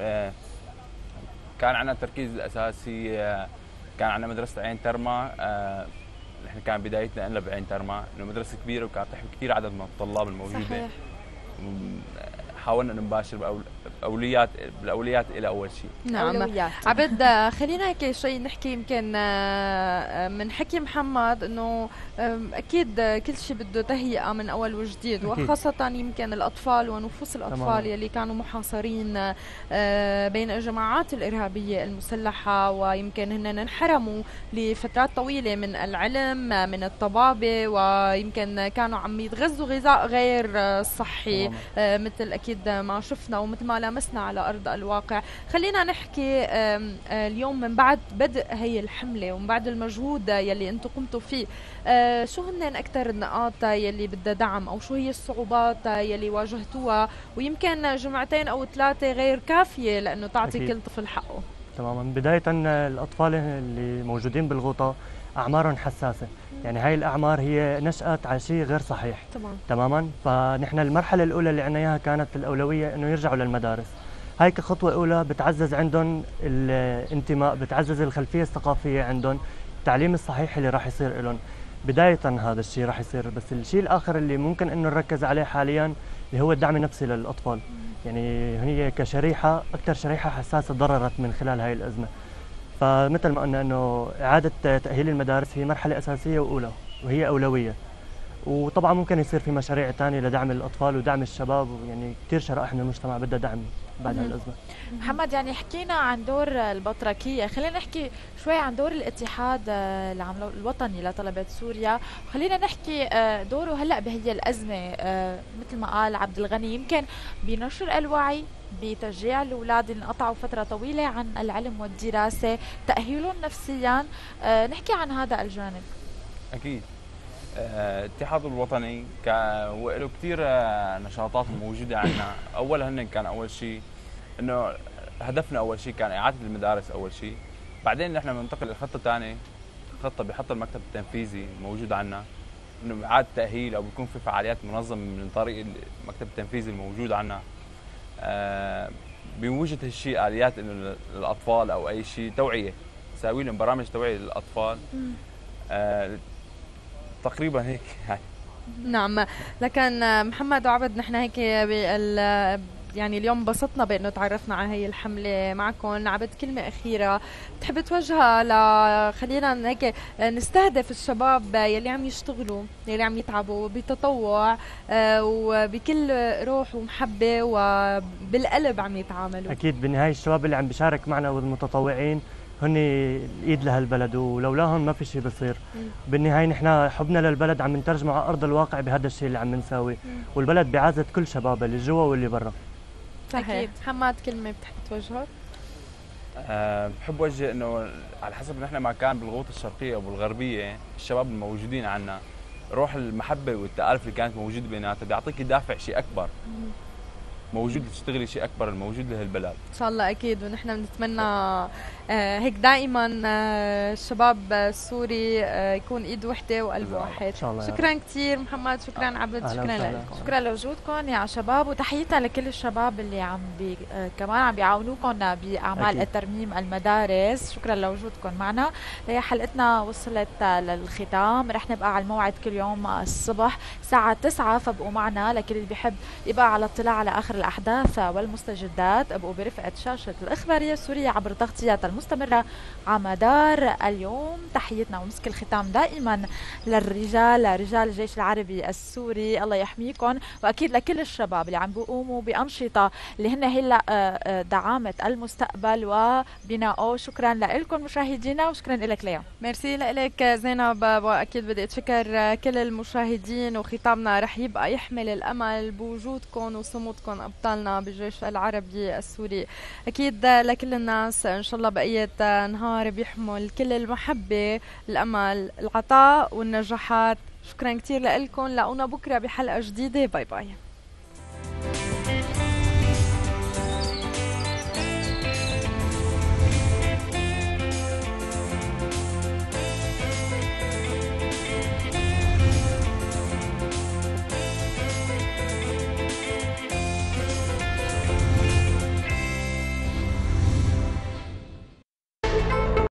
كان عندنا التركيز الأساسي كان عندنا مدرسة عين ترما. نحن كان بدايتنا قلنا بعين ترما إنه مدرسة كبيرة وكانت تحوي كثير عدد من الطلاب الموجودة. صحيح. حاولنا أن نباشر بالأولويات إلى أول شيء. نعم عبد، خلينا هيك شيء نحكي يمكن من حكي محمد أنه أكيد كل شيء بده تهيئة من أول وجديد، وخاصة يمكن الأطفال ونفوس الأطفال يلي كانوا محاصرين بين الجماعات الإرهابية المسلحة، ويمكن هن انحرموا لفترات طويلة من العلم من الطبابة، ويمكن كانوا عم يتغذوا غذاء غير صحي مثل أكيد ما شفنا ومثل ما لمسنا على أرض الواقع. خلينا نحكي اليوم من بعد بدء هي الحملة ومن بعد المجهود يلي أنتم قمتوا فيه، شو هن أكثر النقاط يلي بدها دعم أو شو هي الصعوبات يلي واجهتوها، ويمكن جمعتين أو 3 غير كافية لأنه تعطي أكيد كل طفل حقه؟ تماما. بداية الأطفال اللي موجودين بالغوطة أعمارهم حساسة، يعني هاي الأعمار هي نشأت على شيء غير صحيح. تماما. فنحن المرحلة الأولى اللي عنا إياها كانت الأولوية إنه يرجعوا للمدارس. هاي كخطوة أولى بتعزز عندهم الانتماء، بتعزز الخلفية الثقافية عندهم، التعليم الصحيح اللي راح يصير لهم. بداية هذا الشيء راح يصير، بس الشيء الآخر اللي ممكن إنه نركز عليه حاليا اللي هو الدعم النفسي للأطفال. يعني هي كشريحة أكثر شريحة حساسة ضررت من خلال هاي الأزمة. فمثل ما قلنا إنه إعادة تأهيل المدارس هي مرحلة أساسية وأولى وهي أولوية. وطبعا ممكن يصير في مشاريع ثانية لدعم الأطفال ودعم الشباب، يعني كثير شرائح من المجتمع بدها دعم بعد هالأزمة. محمد، يعني حكينا عن دور البطركية، خلينا نحكي شوي عن دور الاتحاد الوطني لطلبة سوريا، وخلينا نحكي دوره هلأ بهي الأزمة. مثل ما قال عبد الغني، يمكن بنشر الوعي، بتشجيع الأولاد اللي انقطعوا فترة طويلة عن العلم والدراسة، تأهيلهم نفسيا. نحكي عن هذا الجانب. أكيد. الاتحاد الوطني له كثير نشاطات موجودة عندنا. أولا كان أول شيء إنه هدفنا أول شيء كان إعادة المدارس أول شيء، بعدين نحن بننتقل لخطة ثانية، خطة بيحط المكتب التنفيذي الموجود عندنا إنه إعادة تأهيل أو بيكون في فعاليات منظمة من طريق المكتب التنفيذي الموجود عندنا. بوجد هالشيء آليات إنه للأطفال أو أي شيء توعية، نساوي لهم برامج توعية للأطفال. تقريبا هيك يعني. نعم، لكن محمد وعبد نحن هيك يعني اليوم انبسطنا بانه تعرفنا على هي الحمله معكم. عبد، كلمه اخيره بتحب توجهها خلينا هيك نستهدف الشباب يلي عم يشتغلوا، يلي عم يتعبوا بتطوع وبكل روح ومحبه وبالقلب عم يتعاملوا؟ اكيد بالنهايه الشباب اللي عم بيشارك معنا والمتطوعين هن الايد لهالبلد، ولولاهم ما في شيء بصير. بالنهايه نحن حبنا للبلد عم نترجمه على ارض الواقع بهذا الشيء اللي عم نساويه، والبلد بعازة كل شبابه اللي جوا واللي برا. أكيد. محمد، كلمه بتحب توجهها؟ بحب وجه انه على حسب نحن ما كان بالغوط الشرقيه وبالغربيه، الشباب الموجودين عنا روح المحبه والتآلف اللي كانت موجوده بيناتها بيعطيك دافع شيء اكبر موجود تشتغلي شيء اكبر الموجود لهالبلد ان شاء الله. اكيد، ونحن بنتمنى هيك دائما الشباب السوري يكون ايد وحده وقلب واحد. شكرا كثير محمد، شكرا عبد، شكرا لكم، شكرا لوجودكم يا شباب، وتحياتنا لكل الشباب اللي كمان عم بيعاونوكم باعمال الترميم المدارس. شكرا لوجودكم معنا. هي حلقتنا وصلت للختام، رح نبقى على الموعد كل يوم الصبح الساعه 9، فابقوا معنا. لكل اللي بيحب يبقى على اطلاع على اخر الاحداث والمستجدات، ابقوا برفقه شاشه الاخباريه السوريه عبر تغطيات المستمرة على مدار اليوم. تحيتنا ومسك الختام دائما للرجال، رجال الجيش العربي السوري، الله يحميكم، واكيد لكل الشباب اللي عم بيقوموا بانشطه اللي هن هلا دعامه المستقبل وبنائه. شكرا لكم مشاهدينا، وشكرا لك ليا. ميرسي لك زينب، واكيد بدي اتشكر كل المشاهدين، وخطابنا رح يبقى يحمل الامل بوجودكم وصمودكم ابطالنا بالجيش العربي السوري. اكيد لكل الناس ان شاء الله بقية نهار بيحمل كل المحبة، الأمل، العطاء والنجاحات. شكرا كتير لكم، لاقونا بكرة بحلقة جديدة. باي باي.